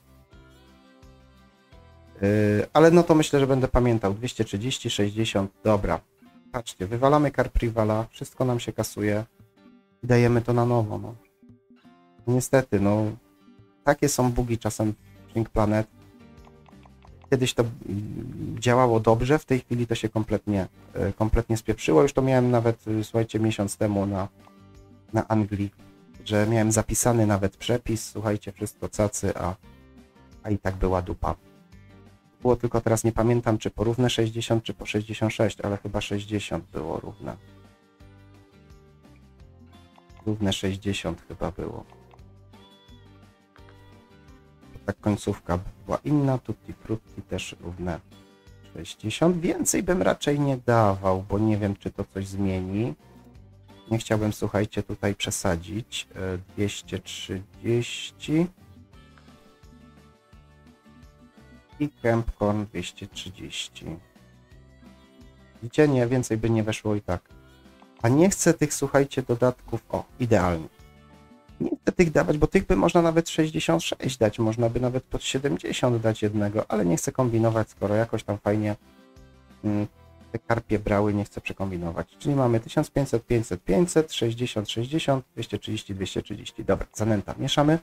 Ale no to myślę, że będę pamiętał. 230, 60, dobra. Patrzcie, wywalamy Carp Rivala, wszystko nam się kasuje i dajemy to na nowo. No. Niestety, no takie są bugi czasem w Fishing Planet. Kiedyś to działało dobrze, w tej chwili to się kompletnie spieprzyło. Już to miałem nawet, słuchajcie, miesiąc temu na Anglii, że miałem zapisany nawet przepis, słuchajcie, wszystko cacy, a i tak była dupa. Było tylko teraz nie pamiętam, czy po równe 60, czy po 66, ale chyba 60 było równe. Równe 60 chyba było. Tak końcówka była inna, tutti frutti też równe 60. Więcej bym raczej nie dawał, bo nie wiem, czy to coś zmieni. Nie chciałbym, słuchajcie, tutaj przesadzić. 230 i Campcorn 230. Widzicie, nie, więcej by nie weszło i tak. A nie chcę tych, słuchajcie, dodatków, o, idealnie. Nie chcę tych dawać, bo tych by można nawet 66 dać, można by nawet pod 70 dać jednego, ale nie chcę kombinować, skoro jakoś tam fajnie te karpie brały, nie chcę przekombinować. Czyli mamy 1500, 500, 500, 60, 60, 230, 230. Dobra, zanęta mieszamy.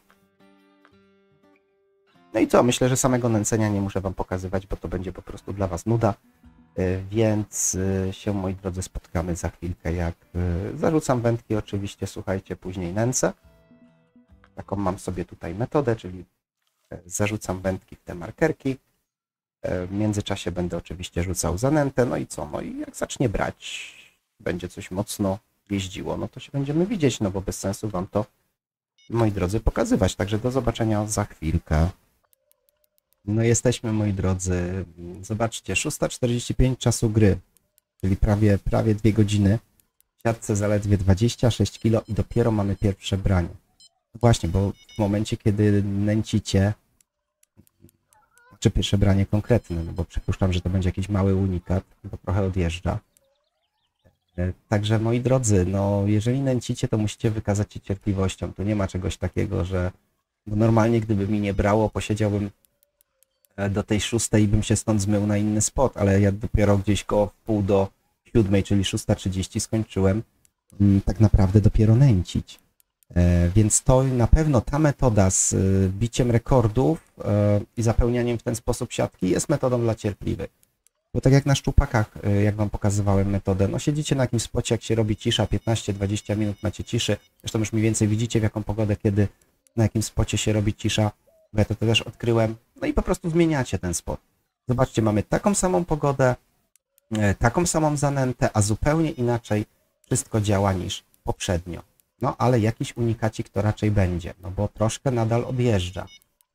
No i co? Myślę, że samego nęcenia nie muszę wam pokazywać, bo to będzie po prostu dla was nuda. Więc się, moi drodzy, spotkamy za chwilkę, jak zarzucam wędki, oczywiście, słuchajcie, później nęcę. Taką mam sobie tutaj metodę, czyli zarzucam wędki w te markerki. W międzyczasie będę oczywiście rzucał zanętę, no i co? No i jak zacznie brać, będzie coś mocno jeździło, no to się będziemy widzieć, no bo bez sensu wam to, moi drodzy, pokazywać. Także do zobaczenia za chwilkę. No jesteśmy, moi drodzy, zobaczcie, 6:45 czasu gry, czyli prawie 2 godziny. W siatce zaledwie 26 kg i dopiero mamy pierwsze branie. Właśnie, bo w momencie, kiedy nęcicie, czy pierwsze branie konkretne, no bo przypuszczam, że to będzie jakiś mały unikat, bo trochę odjeżdża. Także, moi drodzy, no jeżeli nęcicie, to musicie wykazać się cierpliwością. Tu nie ma czegoś takiego, że no normalnie, gdyby mi nie brało, posiedziałbym do tej 6 i bym się stąd zmył na inny spot, ale ja dopiero gdzieś koło wpół do 7, czyli 6:30 skończyłem tak naprawdę dopiero nęcić. Więc to na pewno ta metoda z biciem rekordów i zapełnianiem w ten sposób siatki jest metodą dla cierpliwych. Bo tak jak na szczupakach, jak wam pokazywałem metodę, no siedzicie na jakimś spocie, jak się robi cisza, 15-20 minut macie ciszy, zresztą już mniej więcej widzicie, w jaką pogodę, kiedy na jakim spocie się robi cisza, bo ja to też odkryłem, no i po prostu zmieniacie ten spot. Zobaczcie, mamy taką samą pogodę, taką samą zanętę, a zupełnie inaczej wszystko działa niż poprzednio. No ale jakiś unikacik to raczej będzie, no bo troszkę nadal odjeżdża.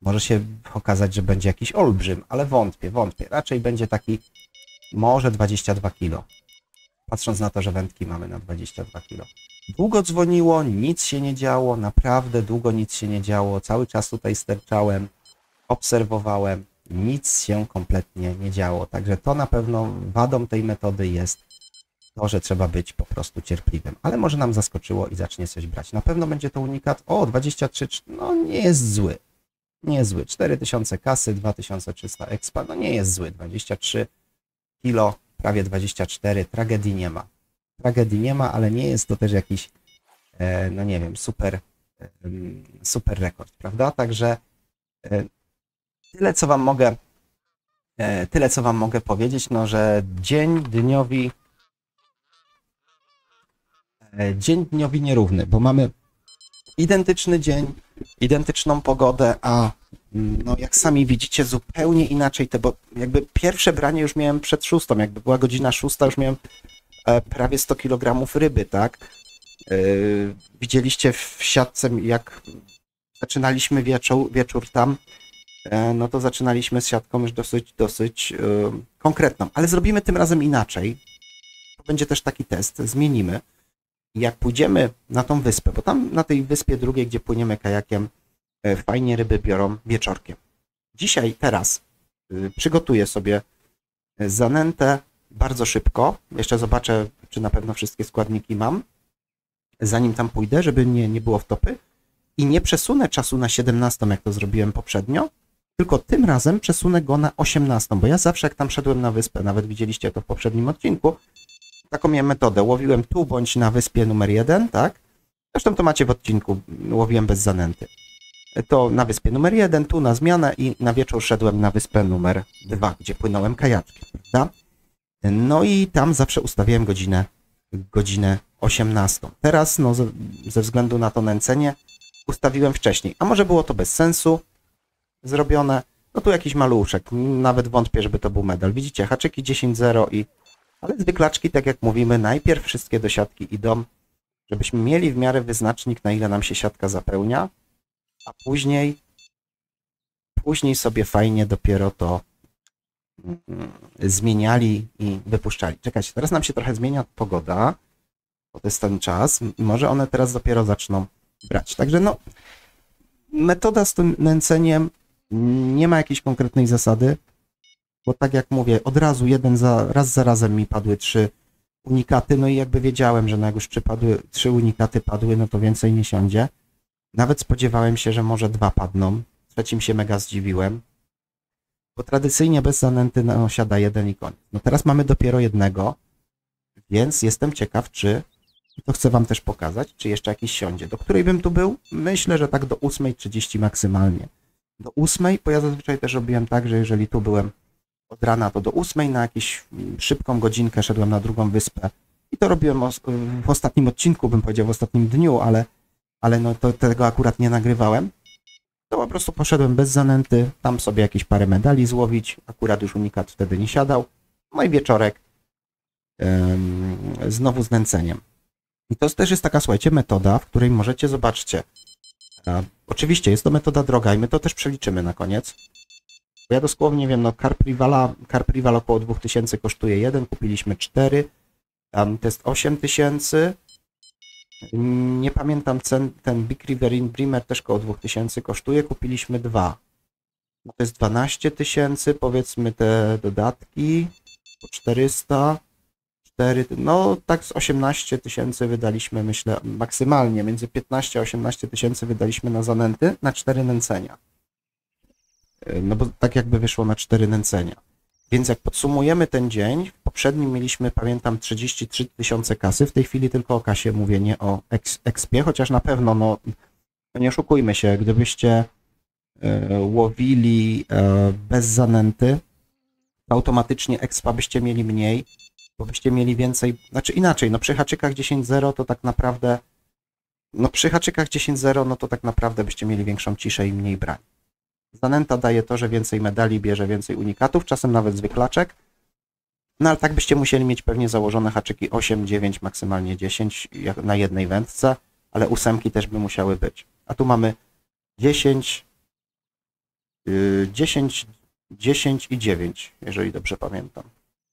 Może się okazać, że będzie jakiś olbrzym, ale wątpię. Raczej będzie taki może 22 kg. Patrząc na to, że wędki mamy na 22 kg. Długo dzwoniło, nic się nie działo, naprawdę długo nic się nie działo. Cały czas tutaj sterczałem, obserwowałem, nic się kompletnie nie działo. Także to na pewno wadą tej metody jest to, że trzeba być po prostu cierpliwym. Ale może nam zaskoczyło i zacznie coś brać. Na pewno będzie to unikat. O, 23, no nie jest zły. Nie jest zły. 4000 kasy, 2300 expa, no nie jest zły. 23 kilo, prawie 24, tragedii nie ma. Tragedii nie ma, ale nie jest to też jakiś, no nie wiem, super rekord, prawda? Także tyle, co wam mogę powiedzieć, no, że dzień dniowi nierówny, bo mamy identyczny dzień, identyczną pogodę, a no jak sami widzicie zupełnie inaczej bo jakby pierwsze branie już miałem przed 6, jakby była godzina 6, już miałem prawie 100 kg ryby, tak? Widzieliście w siatce, jak zaczynaliśmy wieczór tam, no to zaczynaliśmy z siatką już dosyć konkretną, ale zrobimy tym razem inaczej. To będzie też taki test, zmienimy. Jak pójdziemy na tą wyspę, bo tam na tej wyspie drugiej, gdzie płyniemy kajakiem, fajnie ryby biorą wieczorkiem. Teraz przygotuję sobie zanętę bardzo szybko. Jeszcze zobaczę, czy na pewno wszystkie składniki mam, zanim tam pójdę, żeby nie było wtopy. I nie przesunę czasu na 17, jak to zrobiłem poprzednio, tylko tym razem przesunę go na 18, bo ja zawsze jak tam szedłem na wyspę, nawet widzieliście to w poprzednim odcinku, taką miałem metodę. Łowiłem tu bądź na wyspie numer 1, tak? Zresztą to macie w odcinku, łowiłem bez zanęty. To na wyspie numer 1, tu na zmianę i na wieczór szedłem na wyspę numer 2, gdzie płynąłem kajaczkiem, prawda? No i tam zawsze ustawiałem godzinę 18. Teraz, no ze względu na to nęcenie, ustawiłem wcześniej. A może było to bez sensu zrobione? No tu jakiś maluszek, nawet wątpię, żeby to był medal. Widzicie, haczyki 10-0 ale zwyklaczki, tak jak mówimy, najpierw wszystkie do siatki idą, żebyśmy mieli w miarę wyznacznik, na ile nam się siatka zapełnia, a później sobie fajnie dopiero to zmieniali i wypuszczali. Czekajcie, teraz nam się trochę zmienia pogoda, bo to jest ten czas, może one teraz dopiero zaczną brać. Także no, metoda z tym nęceniem nie ma jakiejś konkretnej zasady, bo tak jak mówię, od razu raz za razem mi padły 3 unikaty, no i jakby wiedziałem, że no jak już 3 unikaty padły, no to więcej nie siądzie. Nawet spodziewałem się, że może 2 padną, trzecim się mega zdziwiłem, bo tradycyjnie bez zanęty no, siada 1 i koniec. No teraz mamy dopiero jednego, więc jestem ciekaw, i to chcę wam też pokazać, czy jeszcze jakiś siądzie. Do której bym tu był? Myślę, że tak do 8:30 maksymalnie. Do 8, bo ja zazwyczaj też robiłem tak, że jeżeli tu byłem od rana, to do 8 na jakąś szybką godzinkę szedłem na drugą wyspę. I to robiłem w ostatnim odcinku, bym powiedział, w ostatnim dniu, ale no to tego akurat nie nagrywałem. To po prostu poszedłem bez zanęty, tam sobie jakieś parę medali złowić, akurat już unikat wtedy nie siadał. No i wieczorek znowu z nęceniem. I to też jest taka, słuchajcie, metoda, w której możecie, zobaczcie, oczywiście jest to metoda droga i my to też przeliczymy na koniec. Bo ja dosłownie wiem, no Carp Rival około 2000 kosztuje 1, kupiliśmy 4, to jest 8000. Nie pamiętam cen, ten Big River in Bremer też około 2000 kosztuje, kupiliśmy 2. No to jest 12 000, powiedzmy te dodatki, po 400, 4, no tak z 18 000 wydaliśmy, myślę, maksymalnie, między 15 a 18 000 wydaliśmy na zanęty, na 4 nęcenia. No bo tak jakby wyszło na 4 nęcenia. Więc jak podsumujemy ten dzień, w poprzednim mieliśmy, pamiętam, 33 000 kasy, w tej chwili tylko o kasie mówię, nie o expie, chociaż na pewno, no nie oszukujmy się, gdybyście łowili bez zanęty, to automatycznie expa byście mieli mniej, bo byście mieli więcej, znaczy inaczej, no przy haczykach 10-0 to tak naprawdę, no to tak naprawdę byście mieli większą ciszę i mniej brań. Zanęta daje to, że więcej medali bierze, więcej unikatów, czasem nawet zwyklaczek. No ale tak byście musieli mieć pewnie założone haczyki 8, 9, maksymalnie 10 na jednej wędce, ale 8 też by musiały być. A tu mamy 10, 10, 10 i 9, jeżeli dobrze pamiętam.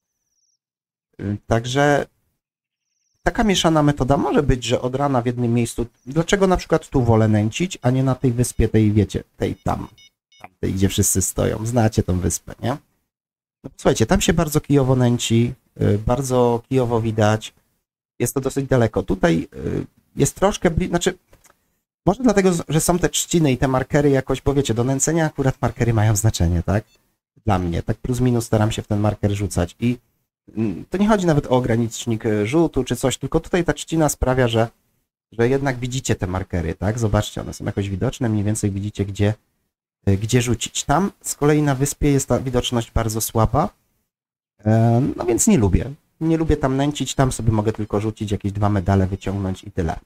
Także taka mieszana metoda może być, że od rana w jednym miejscu. Dlaczego na przykład tu wolę nęcić, a nie na tej wyspie, tej wiecie, tej tamtej, gdzie wszyscy stoją. Znacie tą wyspę, nie? No, słuchajcie, tam się bardzo kijowo nęci, bardzo kijowo widać. Jest to dosyć daleko. Tutaj jest troszkę znaczy, może dlatego, że są te trzciny i te markery jakoś, bo wiecie, do nęcenia akurat markery mają znaczenie, tak? Dla mnie, tak plus minus staram się w ten marker rzucać i to nie chodzi nawet o ogranicznik rzutu czy coś, tylko tutaj ta trzcina sprawia, że jednak widzicie te markery, tak? Zobaczcie, one są jakoś widoczne, mniej więcej widzicie, gdzie rzucić. Tam z kolei na wyspie jest ta widoczność bardzo słaba, no więc nie lubię. Nie lubię tam nęcić, tam sobie mogę tylko rzucić, jakieś 2 medale wyciągnąć i tyle.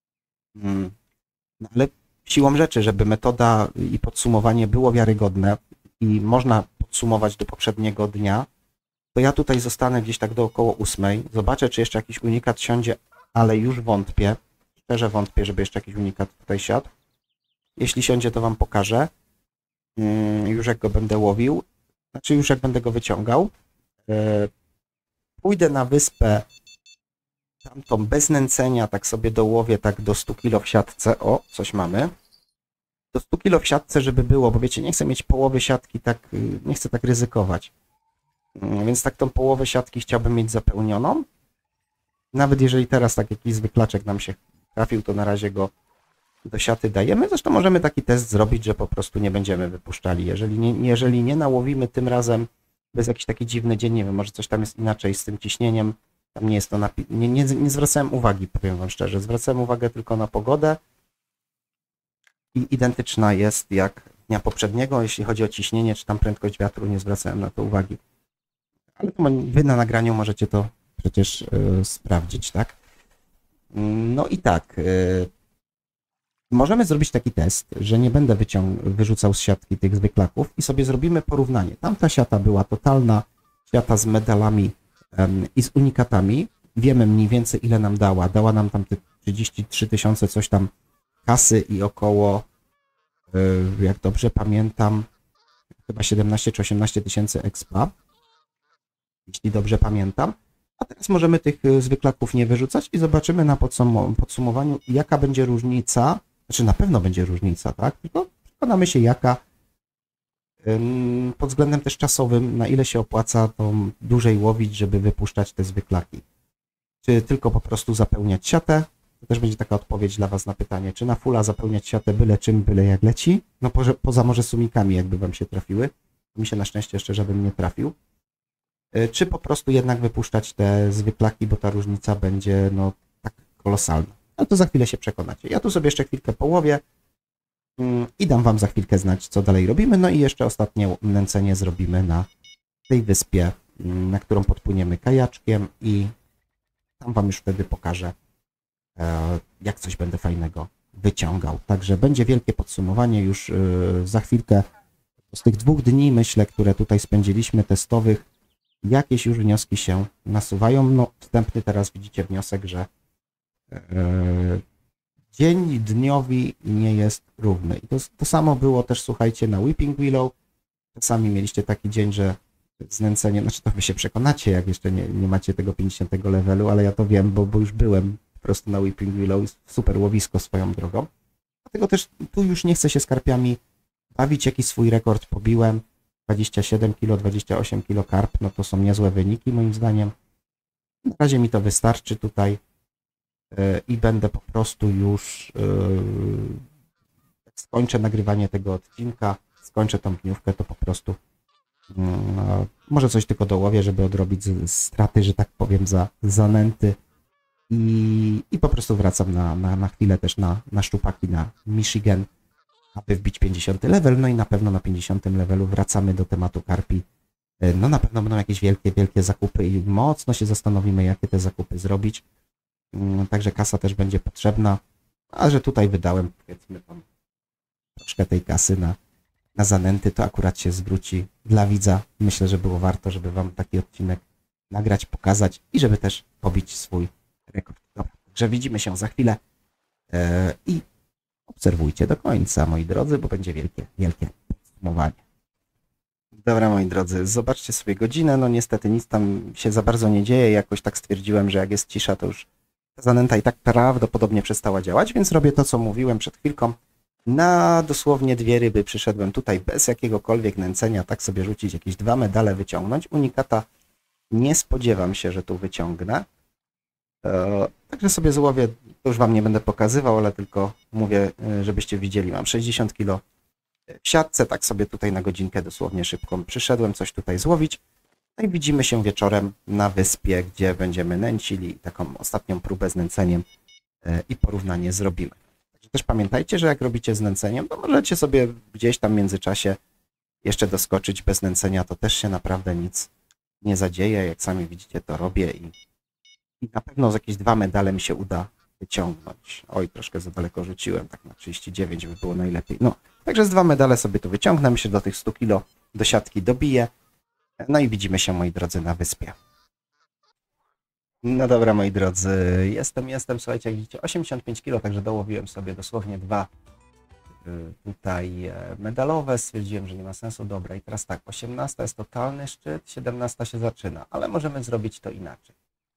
No ale siłą rzeczy, żeby metoda i podsumowanie było wiarygodne i można podsumować do poprzedniego dnia, to ja tutaj zostanę gdzieś tak do około 8. Zobaczę, czy jeszcze jakiś unikat siądzie, ale już wątpię. Szczerze wątpię, żeby jeszcze jakiś unikat tutaj siadł. Jeśli siądzie, to wam pokażę. Już jak go będę łowił. Znaczy już jak będę go wyciągał. Pójdę na wyspę tamtą bez nęcenia, tak sobie dołowię tak do 100 kg w siatce. O, coś mamy. Do 100 kg w siatce, żeby było, bo wiecie, nie chcę mieć połowy siatki, tak nie chcę tak ryzykować. Więc tak tą połowę siatki chciałbym mieć zapełnioną. Nawet jeżeli teraz tak jakiś zwyklaczek nam się trafił, to na razie go do siaty dajemy. Zresztą możemy taki test zrobić, że po prostu nie będziemy wypuszczali. Jeżeli nie nałowimy tym razem, bez jakiś taki dziwny dzień, nie wiem, może coś tam jest inaczej z tym ciśnieniem, tam nie jest to nie zwracałem uwagi, powiem wam szczerze, zwracałem uwagę tylko na pogodę i identyczna jest jak dnia poprzedniego, jeśli chodzi o ciśnienie, czy tam prędkość wiatru, nie zwracałem na to uwagi. Ale to wy na nagraniu możecie to przecież sprawdzić, tak? No i tak, możemy zrobić taki test, że nie będę wyrzucał z siatki tych zwyklaków i sobie zrobimy porównanie. Tamta siata była totalna siata z medalami i z unikatami. Wiemy mniej więcej, ile nam dała. Dała nam tam te 33 000 coś tam kasy i około, jak dobrze pamiętam, chyba 17 czy 18 tysięcy expa, jeśli dobrze pamiętam. A teraz możemy tych zwyklaków nie wyrzucać i zobaczymy na podsumowaniu, jaka będzie różnica, znaczy na pewno będzie różnica, tak? Tylko przekonamy się jaka pod względem też czasowym, na ile się opłaca to dłużej łowić, żeby wypuszczać te zwyklaki. Czy tylko po prostu zapełniać siatę? To też będzie taka odpowiedź dla was na pytanie, czy na fulla zapełniać siatę byle czym, byle jak leci? No poza może sumikami, jakby wam się trafiły. Mi się na szczęście jeszcze żaden nie trafił. Czy po prostu jednak wypuszczać te zwyklaki, bo ta różnica będzie no tak kolosalna. Ale to za chwilę się przekonacie. Ja tu sobie jeszcze chwilkę połowię i dam wam za chwilkę znać, co dalej robimy. No i jeszcze ostatnie nęcenie zrobimy na tej wyspie, na którą podpłyniemy kajaczkiem i tam wam już wtedy pokażę, jak coś będę fajnego wyciągał. Także będzie wielkie podsumowanie już za chwilkę. Z tych 2 dni, myślę, które tutaj spędziliśmy testowych, jakieś już wnioski się nasuwają. No, wstępny teraz widzicie wniosek, że dzień dniowi nie jest równy. I to samo było też, słuchajcie, na Weeping Willow. Czasami mieliście taki dzień, że znęcenie, znaczy to wy się przekonacie, jak jeszcze nie macie tego 50 levelu, ale ja to wiem, bo już byłem po prostu na Weeping Willow, super łowisko swoją drogą. Dlatego też tu już nie chcę się z karpiami bawić, jaki swój rekord pobiłem. 27 kg, 28 kg karp, no to są niezłe wyniki moim zdaniem. Na razie mi to wystarczy tutaj i będę po prostu już, jak skończę nagrywanie tego odcinka, skończę tą dniówkę, to po prostu może coś tylko dołowię, żeby odrobić straty, że tak powiem, za zanęty i po prostu wracam na chwilę też na szczupaki na Michigan, aby wbić 50 level, no i na pewno na 50 levelu wracamy do tematu karpi. No na pewno będą jakieś wielkie zakupy i mocno się zastanowimy, jakie te zakupy zrobić. Także kasa też będzie potrzebna, a że tutaj wydałem, powiedzmy, tam troszkę tej kasy na zanęty, to akurat się zwróci dla widza. Myślę, że było warto, żeby wam taki odcinek nagrać, pokazać i żeby też pobić swój rekord. Dobra, także widzimy się za chwilę i obserwujcie do końca, moi drodzy, bo będzie wielkie podsumowanie. Dobra, moi drodzy, zobaczcie sobie godzinę. No niestety nic tam się za bardzo nie dzieje. Jakoś tak stwierdziłem, że jak jest cisza, to już ta zanęta i tak prawdopodobnie przestała działać, więc robię to, co mówiłem przed chwilką. Na dosłownie 2 ryby przyszedłem tutaj bez jakiegokolwiek nęcenia, tak sobie rzucić, jakieś 2 medale wyciągnąć. Unikata nie spodziewam się, że tu wyciągnę. Także sobie złowię, to już wam nie będę pokazywał, ale tylko mówię, żebyście widzieli. Mam 60 kg w siatce, tak sobie tutaj na godzinkę dosłownie szybko przyszedłem coś tutaj złowić. No i widzimy się wieczorem na wyspie, gdzie będziemy nęcili, taką ostatnią próbę z nęceniem i porównanie zrobimy. Także też pamiętajcie, że jak robicie z nęceniem, to możecie sobie gdzieś tam w międzyczasie jeszcze doskoczyć bez nęcenia, to też się naprawdę nic nie zadzieje. Jak sami widzicie, to robię i na pewno z jakieś 2 medale mi się uda wyciągnąć. Oj, troszkę za daleko rzuciłem, tak na 39 by było najlepiej. No, także z 2 medale sobie tu wyciągnę, myślę, że do tych 100 kg do siatki dobiję. No i widzimy się, moi drodzy, na wyspie. No dobra, moi drodzy, jestem, słuchajcie, jak widzicie, 85 kg, także dołowiłem sobie dosłownie 2 tutaj medalowe, stwierdziłem, że nie ma sensu. Dobra, i teraz tak, 18 jest totalny szczyt, 17 się zaczyna, ale możemy zrobić to inaczej.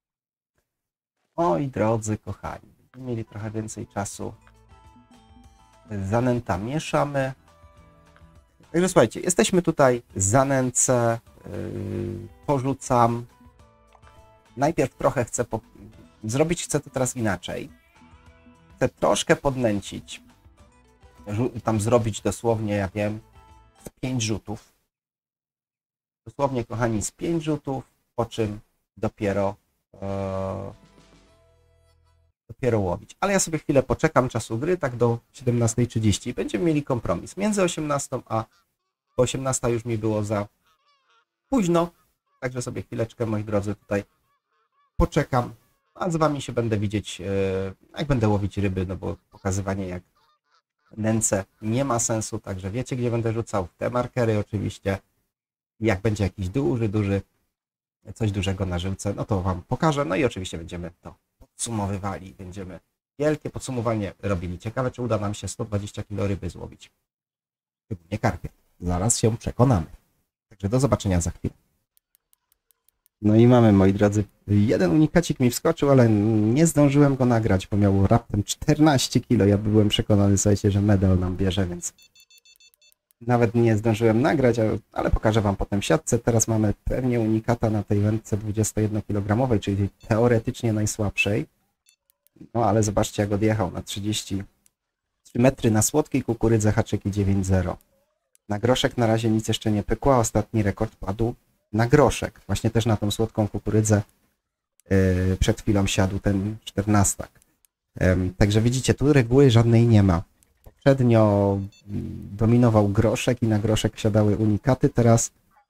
Moi drodzy kochani, mieli trochę więcej czasu. Zanęta mieszamy. Także słuchajcie, jesteśmy tutaj, zanęcę, porzucam. Najpierw trochę chcę chcę to teraz inaczej. Chcę troszkę podnęcić. Tam zrobić dosłownie, ja wiem, z 5 rzutów. Dosłownie, kochani, z 5 rzutów, po czym dopiero łowić. Ale ja sobie chwilę poczekam czasu gry, tak do 17:30 i będziemy mieli kompromis między 18 a 18 już mi było za późno, także sobie chwileczkę, moi drodzy, tutaj poczekam, a z wami się będę widzieć, jak będę łowić ryby, no bo pokazywanie jak nęcę nie ma sensu, także wiecie, gdzie będę rzucał, w te markery oczywiście. Jak będzie jakiś duży, coś dużego na żyłce, no to wam pokażę, no i oczywiście będziemy to podsumowywali, będziemy wielkie podsumowanie robili. Ciekawe, czy uda nam się 120 kg ryby złowić. Nie karpie. Zaraz się przekonamy. Także do zobaczenia za chwilę. No i mamy, moi drodzy, jeden unikacik mi wskoczył, ale nie zdążyłem go nagrać, bo miał raptem 14 kg. Ja byłem przekonany, słuchajcie, że medal nam bierze, więc nawet nie zdążyłem nagrać, ale pokażę wam potem w siatce. Teraz mamy pewnie unikata na tej wędce 21-kilogramowej, czyli teoretycznie najsłabszej. No ale zobaczcie, jak odjechał na 33 metry na słodkiej kukurydze, haczyki 9,0. Na groszek na razie nic jeszcze nie pykła. Ostatni rekord padł na groszek. Właśnie też na tą słodką kukurydzę przed chwilą siadł ten 14. Także widzicie, tu reguły żadnej nie ma. Poprzednio dominował groszek i na groszek siadały unikaty. Teraz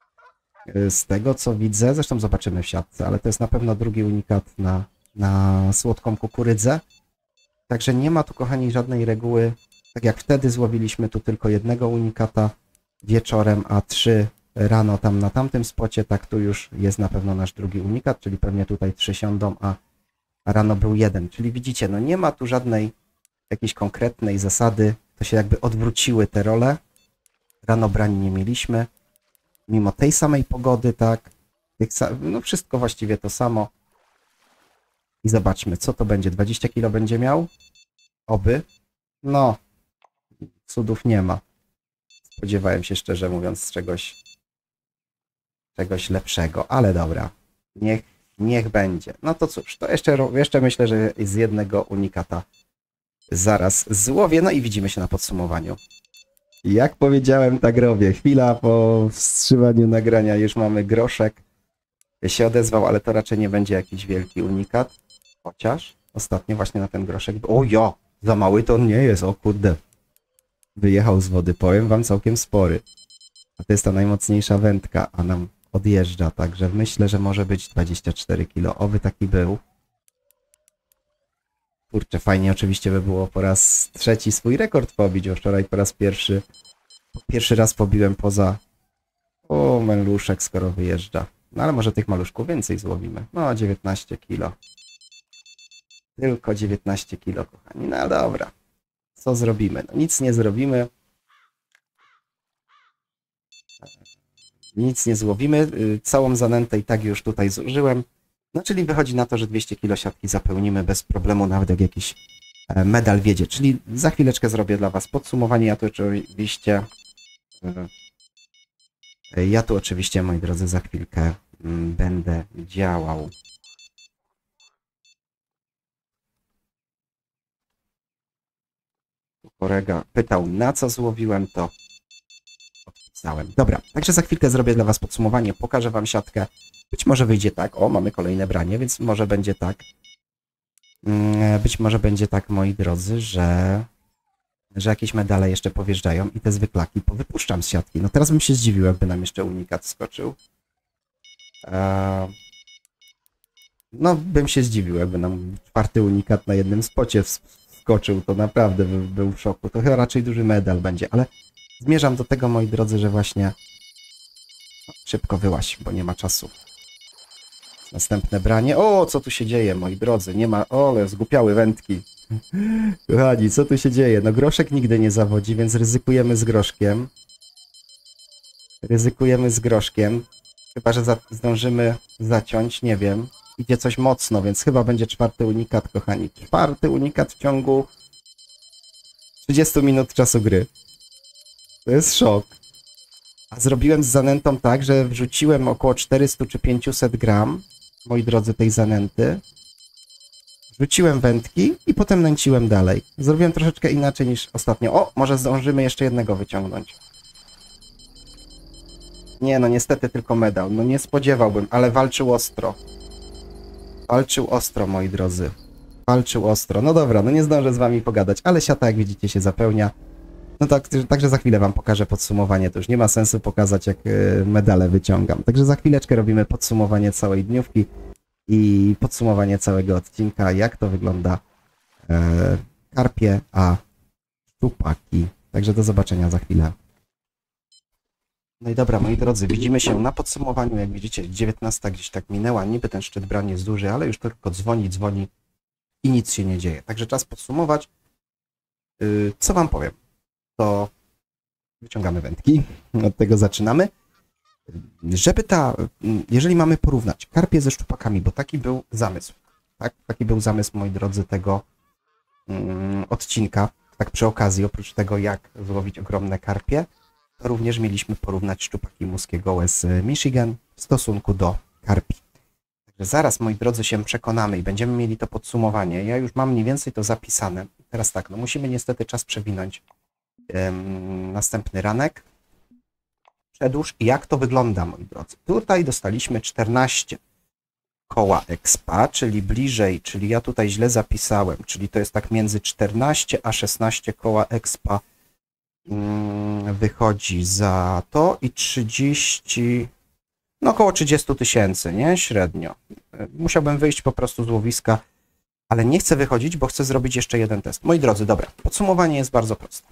z tego, co widzę, zresztą zobaczymy w siatce, ale to jest na pewno drugi unikat na słodką kukurydzę. Także nie ma tu, kochani, żadnej reguły. Tak jak wtedy złowiliśmy tu tylko jednego unikata wieczorem, a 3 rano tam na tamtym spocie, tak tu już jest na pewno nasz drugi unikat, czyli pewnie tutaj 3 siądą, a rano był 1. Czyli widzicie, no nie ma tu żadnej jakiejś konkretnej zasady. To się jakby odwróciły te role. Rano brań nie mieliśmy. Mimo tej samej pogody, tak. No wszystko właściwie to samo. I zobaczmy, co to będzie. 20 kg będzie miał? Oby. No, cudów nie ma. Spodziewałem się, szczerze mówiąc, czegoś lepszego, ale dobra. Niech będzie. No to cóż, to jeszcze myślę, że z jednego unikata zaraz złowię. No i widzimy się na podsumowaniu. Jak powiedziałem, tak robię. Chwila po wstrzymaniu nagrania już mamy groszek. Się odezwał, ale to raczej nie będzie jakiś wielki unikat. Chociaż ostatnio właśnie na ten groszek... O ja! Za mały to on nie jest, o kurde. Wyjechał z wody, powiem wam, całkiem spory. A to jest ta najmocniejsza wędka, a nam odjeżdża, także myślę, że może być 24 kg. Oby taki był. Kurczę, fajnie oczywiście by było po raz trzeci swój rekord pobić, bo wczoraj po raz pierwszy raz pobiłem poza... O, maluszek, skoro wyjeżdża. No ale może tych maluszków więcej złowimy. No, 19 kg. Tylko 19 kg, kochani. No dobra. Co zrobimy? No nic nie zrobimy. Nic nie złowimy. Całą zanętę i tak już tutaj zużyłem. No czyli wychodzi na to, że 200 kg siatki zapełnimy bez problemu, nawet jak jakiś medal wiedzie. Czyli za chwileczkę zrobię dla Was podsumowanie. Ja tu oczywiście, moi drodzy, za chwilkę będę działał. Kolega pytał, na co złowiłem, to odpisałem. Dobra, także za chwilkę zrobię dla Was podsumowanie, pokażę Wam siatkę. Być może wyjdzie tak, o, mamy kolejne branie, więc może będzie tak. Być może będzie tak, moi drodzy, że jakieś medale jeszcze powjeżdżają i te zwyklaki powypuszczam z siatki. No teraz bym się zdziwił, jakby nam jeszcze unikat skoczył. No, bym się zdziwił, jakby nam 4. unikat na jednym spocie wskoczył, to naprawdę był w szoku. To chyba raczej duży medal będzie, ale zmierzam do tego, moi drodzy, że właśnie szybko wyłaź, bo nie ma czasu. Następne branie. O, co tu się dzieje, moi drodzy? Nie ma... O, ale zgłupiały wędki. Kochani, co tu się dzieje? No groszek nigdy nie zawodzi, więc ryzykujemy z groszkiem. Ryzykujemy z groszkiem. Chyba, że zdążymy zaciąć, nie wiem. Idzie coś mocno, więc chyba będzie 4. unikat, kochani. 4. unikat w ciągu 30 minut czasu gry. To jest szok. A zrobiłem z zanętą tak, że wrzuciłem około 400 czy 500 gram, moi drodzy, tej zanęty. Wrzuciłem wędki i potem nęciłem dalej. Zrobiłem troszeczkę inaczej niż ostatnio. O, może zdążymy jeszcze jednego wyciągnąć. Nie, no niestety tylko medal. No nie spodziewałbym, ale walczył ostro. Walczył ostro, moi drodzy. Walczył ostro. No dobra, no nie zdążę z wami pogadać, ale siata, jak widzicie, się zapełnia. No tak, także za chwilę wam pokażę podsumowanie. To już nie ma sensu pokazać, jak medale wyciągam. Także za chwileczkę robimy podsumowanie całej dniówki i podsumowanie całego odcinka, jak to wygląda karpie, a szczupaki. Także do zobaczenia za chwilę. No i dobra, moi drodzy, widzimy się na podsumowaniu. Jak widzicie, 19 gdzieś tak minęła. Niby ten szczyt brań jest duży, ale już tylko dzwoni i nic się nie dzieje. Także czas podsumować. Co wam powiem? To wyciągamy wędki. Od tego zaczynamy. Jeżeli mamy porównać karpie ze szczupakami, bo taki był zamysł. Tak? Taki był zamysł, moi drodzy, tego odcinka. Tak przy okazji, oprócz tego, jak złowić ogromne karpie, to również mieliśmy porównać szczupaki muskie łez Michigan w stosunku do karpi. Także zaraz, moi drodzy, się przekonamy i będziemy mieli to podsumowanie. Ja już mam mniej więcej to zapisane. Teraz tak, no musimy niestety czas przewinąć. Następny ranek. Przedłuż. I jak to wygląda, moi drodzy? Tutaj dostaliśmy 14 koła expa, czyli bliżej, czyli ja tutaj źle zapisałem, czyli to jest tak między 14 a 16 koła expa wychodzi za to i 30, no około 30 000, nie? Średnio. Musiałbym wyjść po prostu z łowiska, ale nie chcę wychodzić, bo chcę zrobić jeszcze jeden test. Moi drodzy, dobra, podsumowanie jest bardzo proste.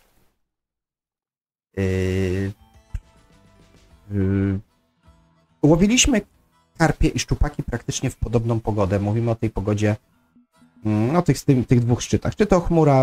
Łowiliśmy karpie i szczupaki praktycznie w podobną pogodę. Mówimy o tej pogodzie, no tych dwóch szczytach. Czy to chmura,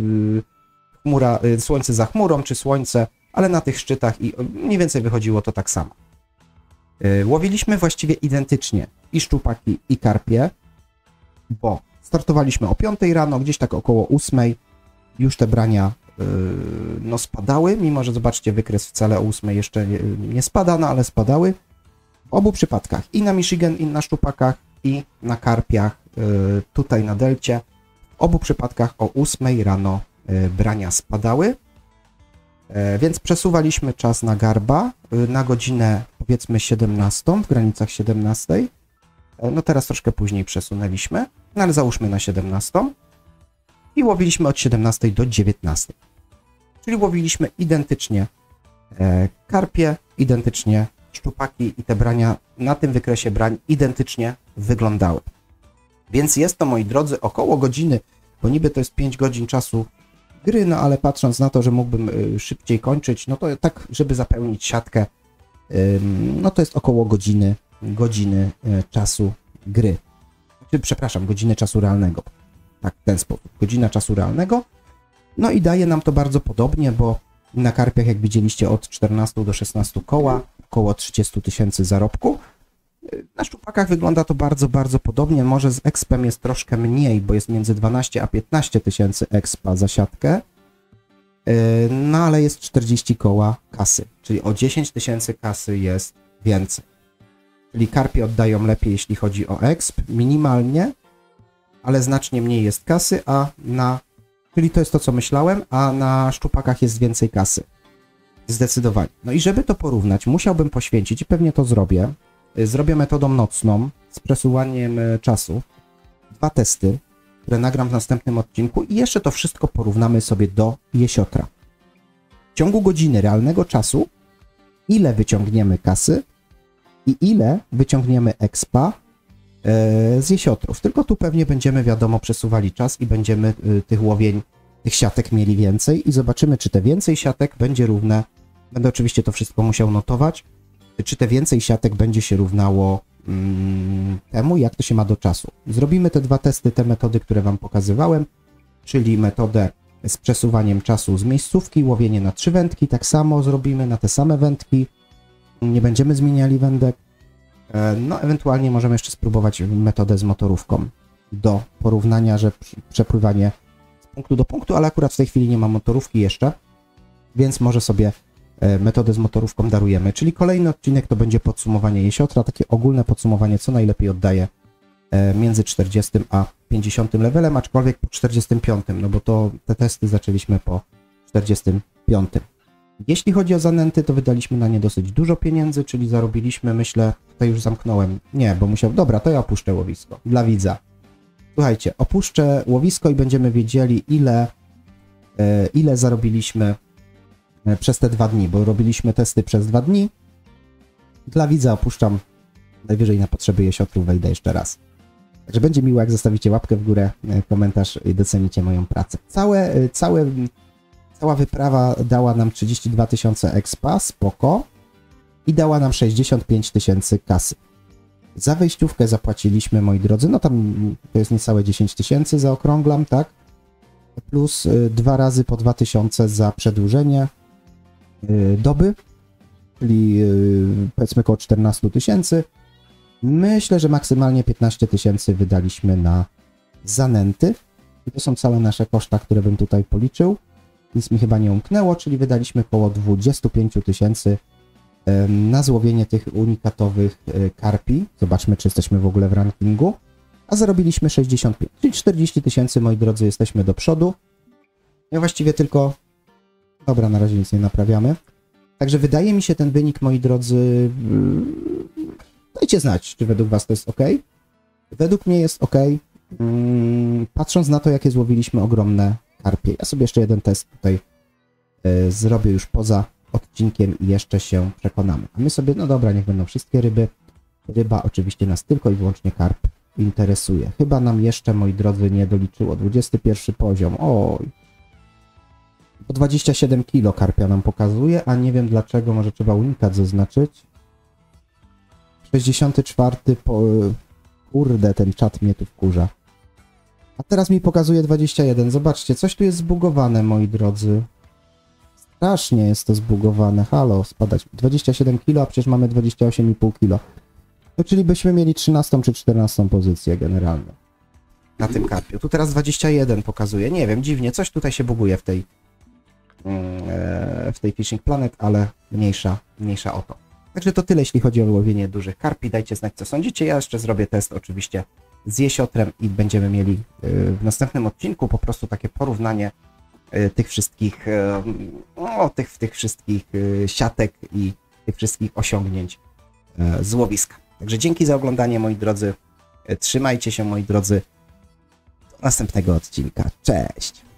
słońce za chmurą, czy słońce, ale na tych szczytach i mniej więcej wychodziło to tak samo. Łowiliśmy właściwie identycznie i szczupaki, i karpie, bo startowaliśmy o 5 rano, gdzieś tak około 8 już te brania no spadały, mimo że zobaczcie, wykres wcale o 8 jeszcze nie spada, no ale spadały. W obu przypadkach, i na Michigan, i na szczupakach, i na karpiach, tutaj na delcie, w obu przypadkach o 8 rano brania spadały, więc przesuwaliśmy czas na garba na godzinę, powiedzmy 17, w granicach 17. No teraz troszkę później przesunęliśmy, no ale załóżmy na 17 i łowiliśmy od 17 do 19. Czyli łowiliśmy identycznie karpie, identycznie szczupaki i te brania na tym wykresie brań identycznie wyglądały. Więc jest to, moi drodzy, około godziny, bo niby to jest 5 godzin czasu gry, no ale patrząc na to, że mógłbym szybciej kończyć, no to tak, żeby zapełnić siatkę, no to jest około godziny czasu gry. Przepraszam, godziny czasu realnego. Tak, w ten sposób. Godzina czasu realnego. No i daje nam to bardzo podobnie, bo Na karpiach, jak widzieliście, od 14 do 16 koła, około 30 tysięcy zarobku. Na szczupakach wygląda to bardzo, bardzo podobnie. Może z expem jest troszkę mniej, bo jest między 12 a 15 tysięcy expa za siatkę. No ale jest 40 koła kasy, czyli o 10 tysięcy kasy jest więcej. Czyli karpie oddają lepiej, jeśli chodzi o exp, minimalnie, ale znacznie mniej jest kasy, czyli to jest to, co myślałem, a na szczupakach jest więcej kasy. Zdecydowanie. No i żeby to porównać, musiałbym poświęcić, i pewnie to zrobię, metodą nocną z przesuwaniem czasu, 2 testy, które nagram w następnym odcinku i jeszcze to wszystko porównamy sobie do jesiotra. W ciągu godziny realnego czasu, ile wyciągniemy kasy i ile wyciągniemy expa z jesiotrów. Tylko tu pewnie będziemy, wiadomo, przesuwali czas i będziemy tych siatek mieli więcej i zobaczymy, czy te więcej siatek będzie równe, będę oczywiście to wszystko musiał notować, czy te więcej siatek będzie się równało temu, jak to się ma do czasu. Zrobimy te 2 testy, te metody, które Wam pokazywałem, czyli metodę z przesuwaniem czasu z miejscówki, łowienie na 3 wędki, tak samo zrobimy na te same wędki, nie będziemy zmieniali wędek, no ewentualnie możemy jeszcze spróbować metodę z motorówką do porównania, że przepływanie z punktu do punktu, ale akurat w tej chwili nie ma motorówki jeszcze, więc może sobie metodę z motorówką darujemy, czyli kolejny odcinek to będzie podsumowanie jesiotra, takie ogólne podsumowanie, co najlepiej oddaje między 40 a 50 levelem, aczkolwiek po 45, no bo to te testy zaczęliśmy po 45. Jeśli chodzi o zanęty, to wydaliśmy na nie dosyć dużo pieniędzy, czyli zarobiliśmy, myślę, tutaj już zamknąłem, nie, bo dobra, to ja opuszczę łowisko, dla widza. Słuchajcie, opuszczę łowisko i będziemy wiedzieli, ile zarobiliśmy przez te 2 dni, bo robiliśmy testy przez 2 dni. Dla widza opuszczam, najwyżej na potrzeby jesiotrów wejdę jeszcze raz. Także będzie miło, jak zostawicie łapkę w górę, komentarz i docenicie moją pracę. Cała wyprawa dała nam 32 tysiące expa, spoko, i dała nam 65 tysięcy kasy. Za wejściówkę zapłaciliśmy, moi drodzy, no tam to jest niecałe 10 tysięcy, zaokrąglam, tak? Plus 2 razy po 2 tysiące za przedłużenie doby, czyli powiedzmy około 14 tysięcy. Myślę, że maksymalnie 15 tysięcy wydaliśmy na zanęty. I to są całe nasze koszta, które bym tutaj policzył. Nic mi chyba nie umknęło, czyli wydaliśmy około 25 tysięcy na złowienie tych unikatowych karpi. Zobaczmy, czy jesteśmy w ogóle w rankingu. A zarobiliśmy 65, czyli 40 tysięcy, moi drodzy, jesteśmy do przodu. Ja właściwie tylko... Dobra, na razie nic nie naprawiamy. Także wydaje mi się ten wynik, moi drodzy... Dajcie znać, czy według Was to jest ok. Według mnie jest ok. Patrząc na to, jakie złowiliśmy ogromne karpie. Ja sobie jeszcze jeden test tutaj zrobię już poza odcinkiem i jeszcze się przekonamy. A my sobie, no dobra, niech będą wszystkie ryby. Ryba oczywiście nas tylko i wyłącznie karp interesuje. Chyba nam jeszcze, moi drodzy, nie doliczyło. 21 poziom. Oj. Po 27 kilo karpia nam pokazuje, a nie wiem dlaczego, może trzeba unikat zaznaczyć. 64 Kurde, ten czat mnie tu wkurza. A teraz mi pokazuje 21. Zobaczcie, coś tu jest zbugowane, moi drodzy. Strasznie jest to zbugowane. Halo, spadać. 27 kilo, a przecież mamy 28,5 kilo. To czyli byśmy mieli 13 czy 14 pozycję generalnie. Na tym karpiu. Tu teraz 21 pokazuje. Nie wiem, dziwnie. Coś tutaj się buguje w tej Fishing Planet, ale mniejsza o to. Także to tyle, jeśli chodzi o łowienie dużych karpi. Dajcie znać, co sądzicie. Ja jeszcze zrobię test oczywiście z jesiotrem i będziemy mieli w następnym odcinku po prostu takie porównanie tych wszystkich tych wszystkich siatek i tych wszystkich osiągnięć z łowiska. Także dzięki za oglądanie, moi drodzy. Trzymajcie się, moi drodzy. Do następnego odcinka. Cześć!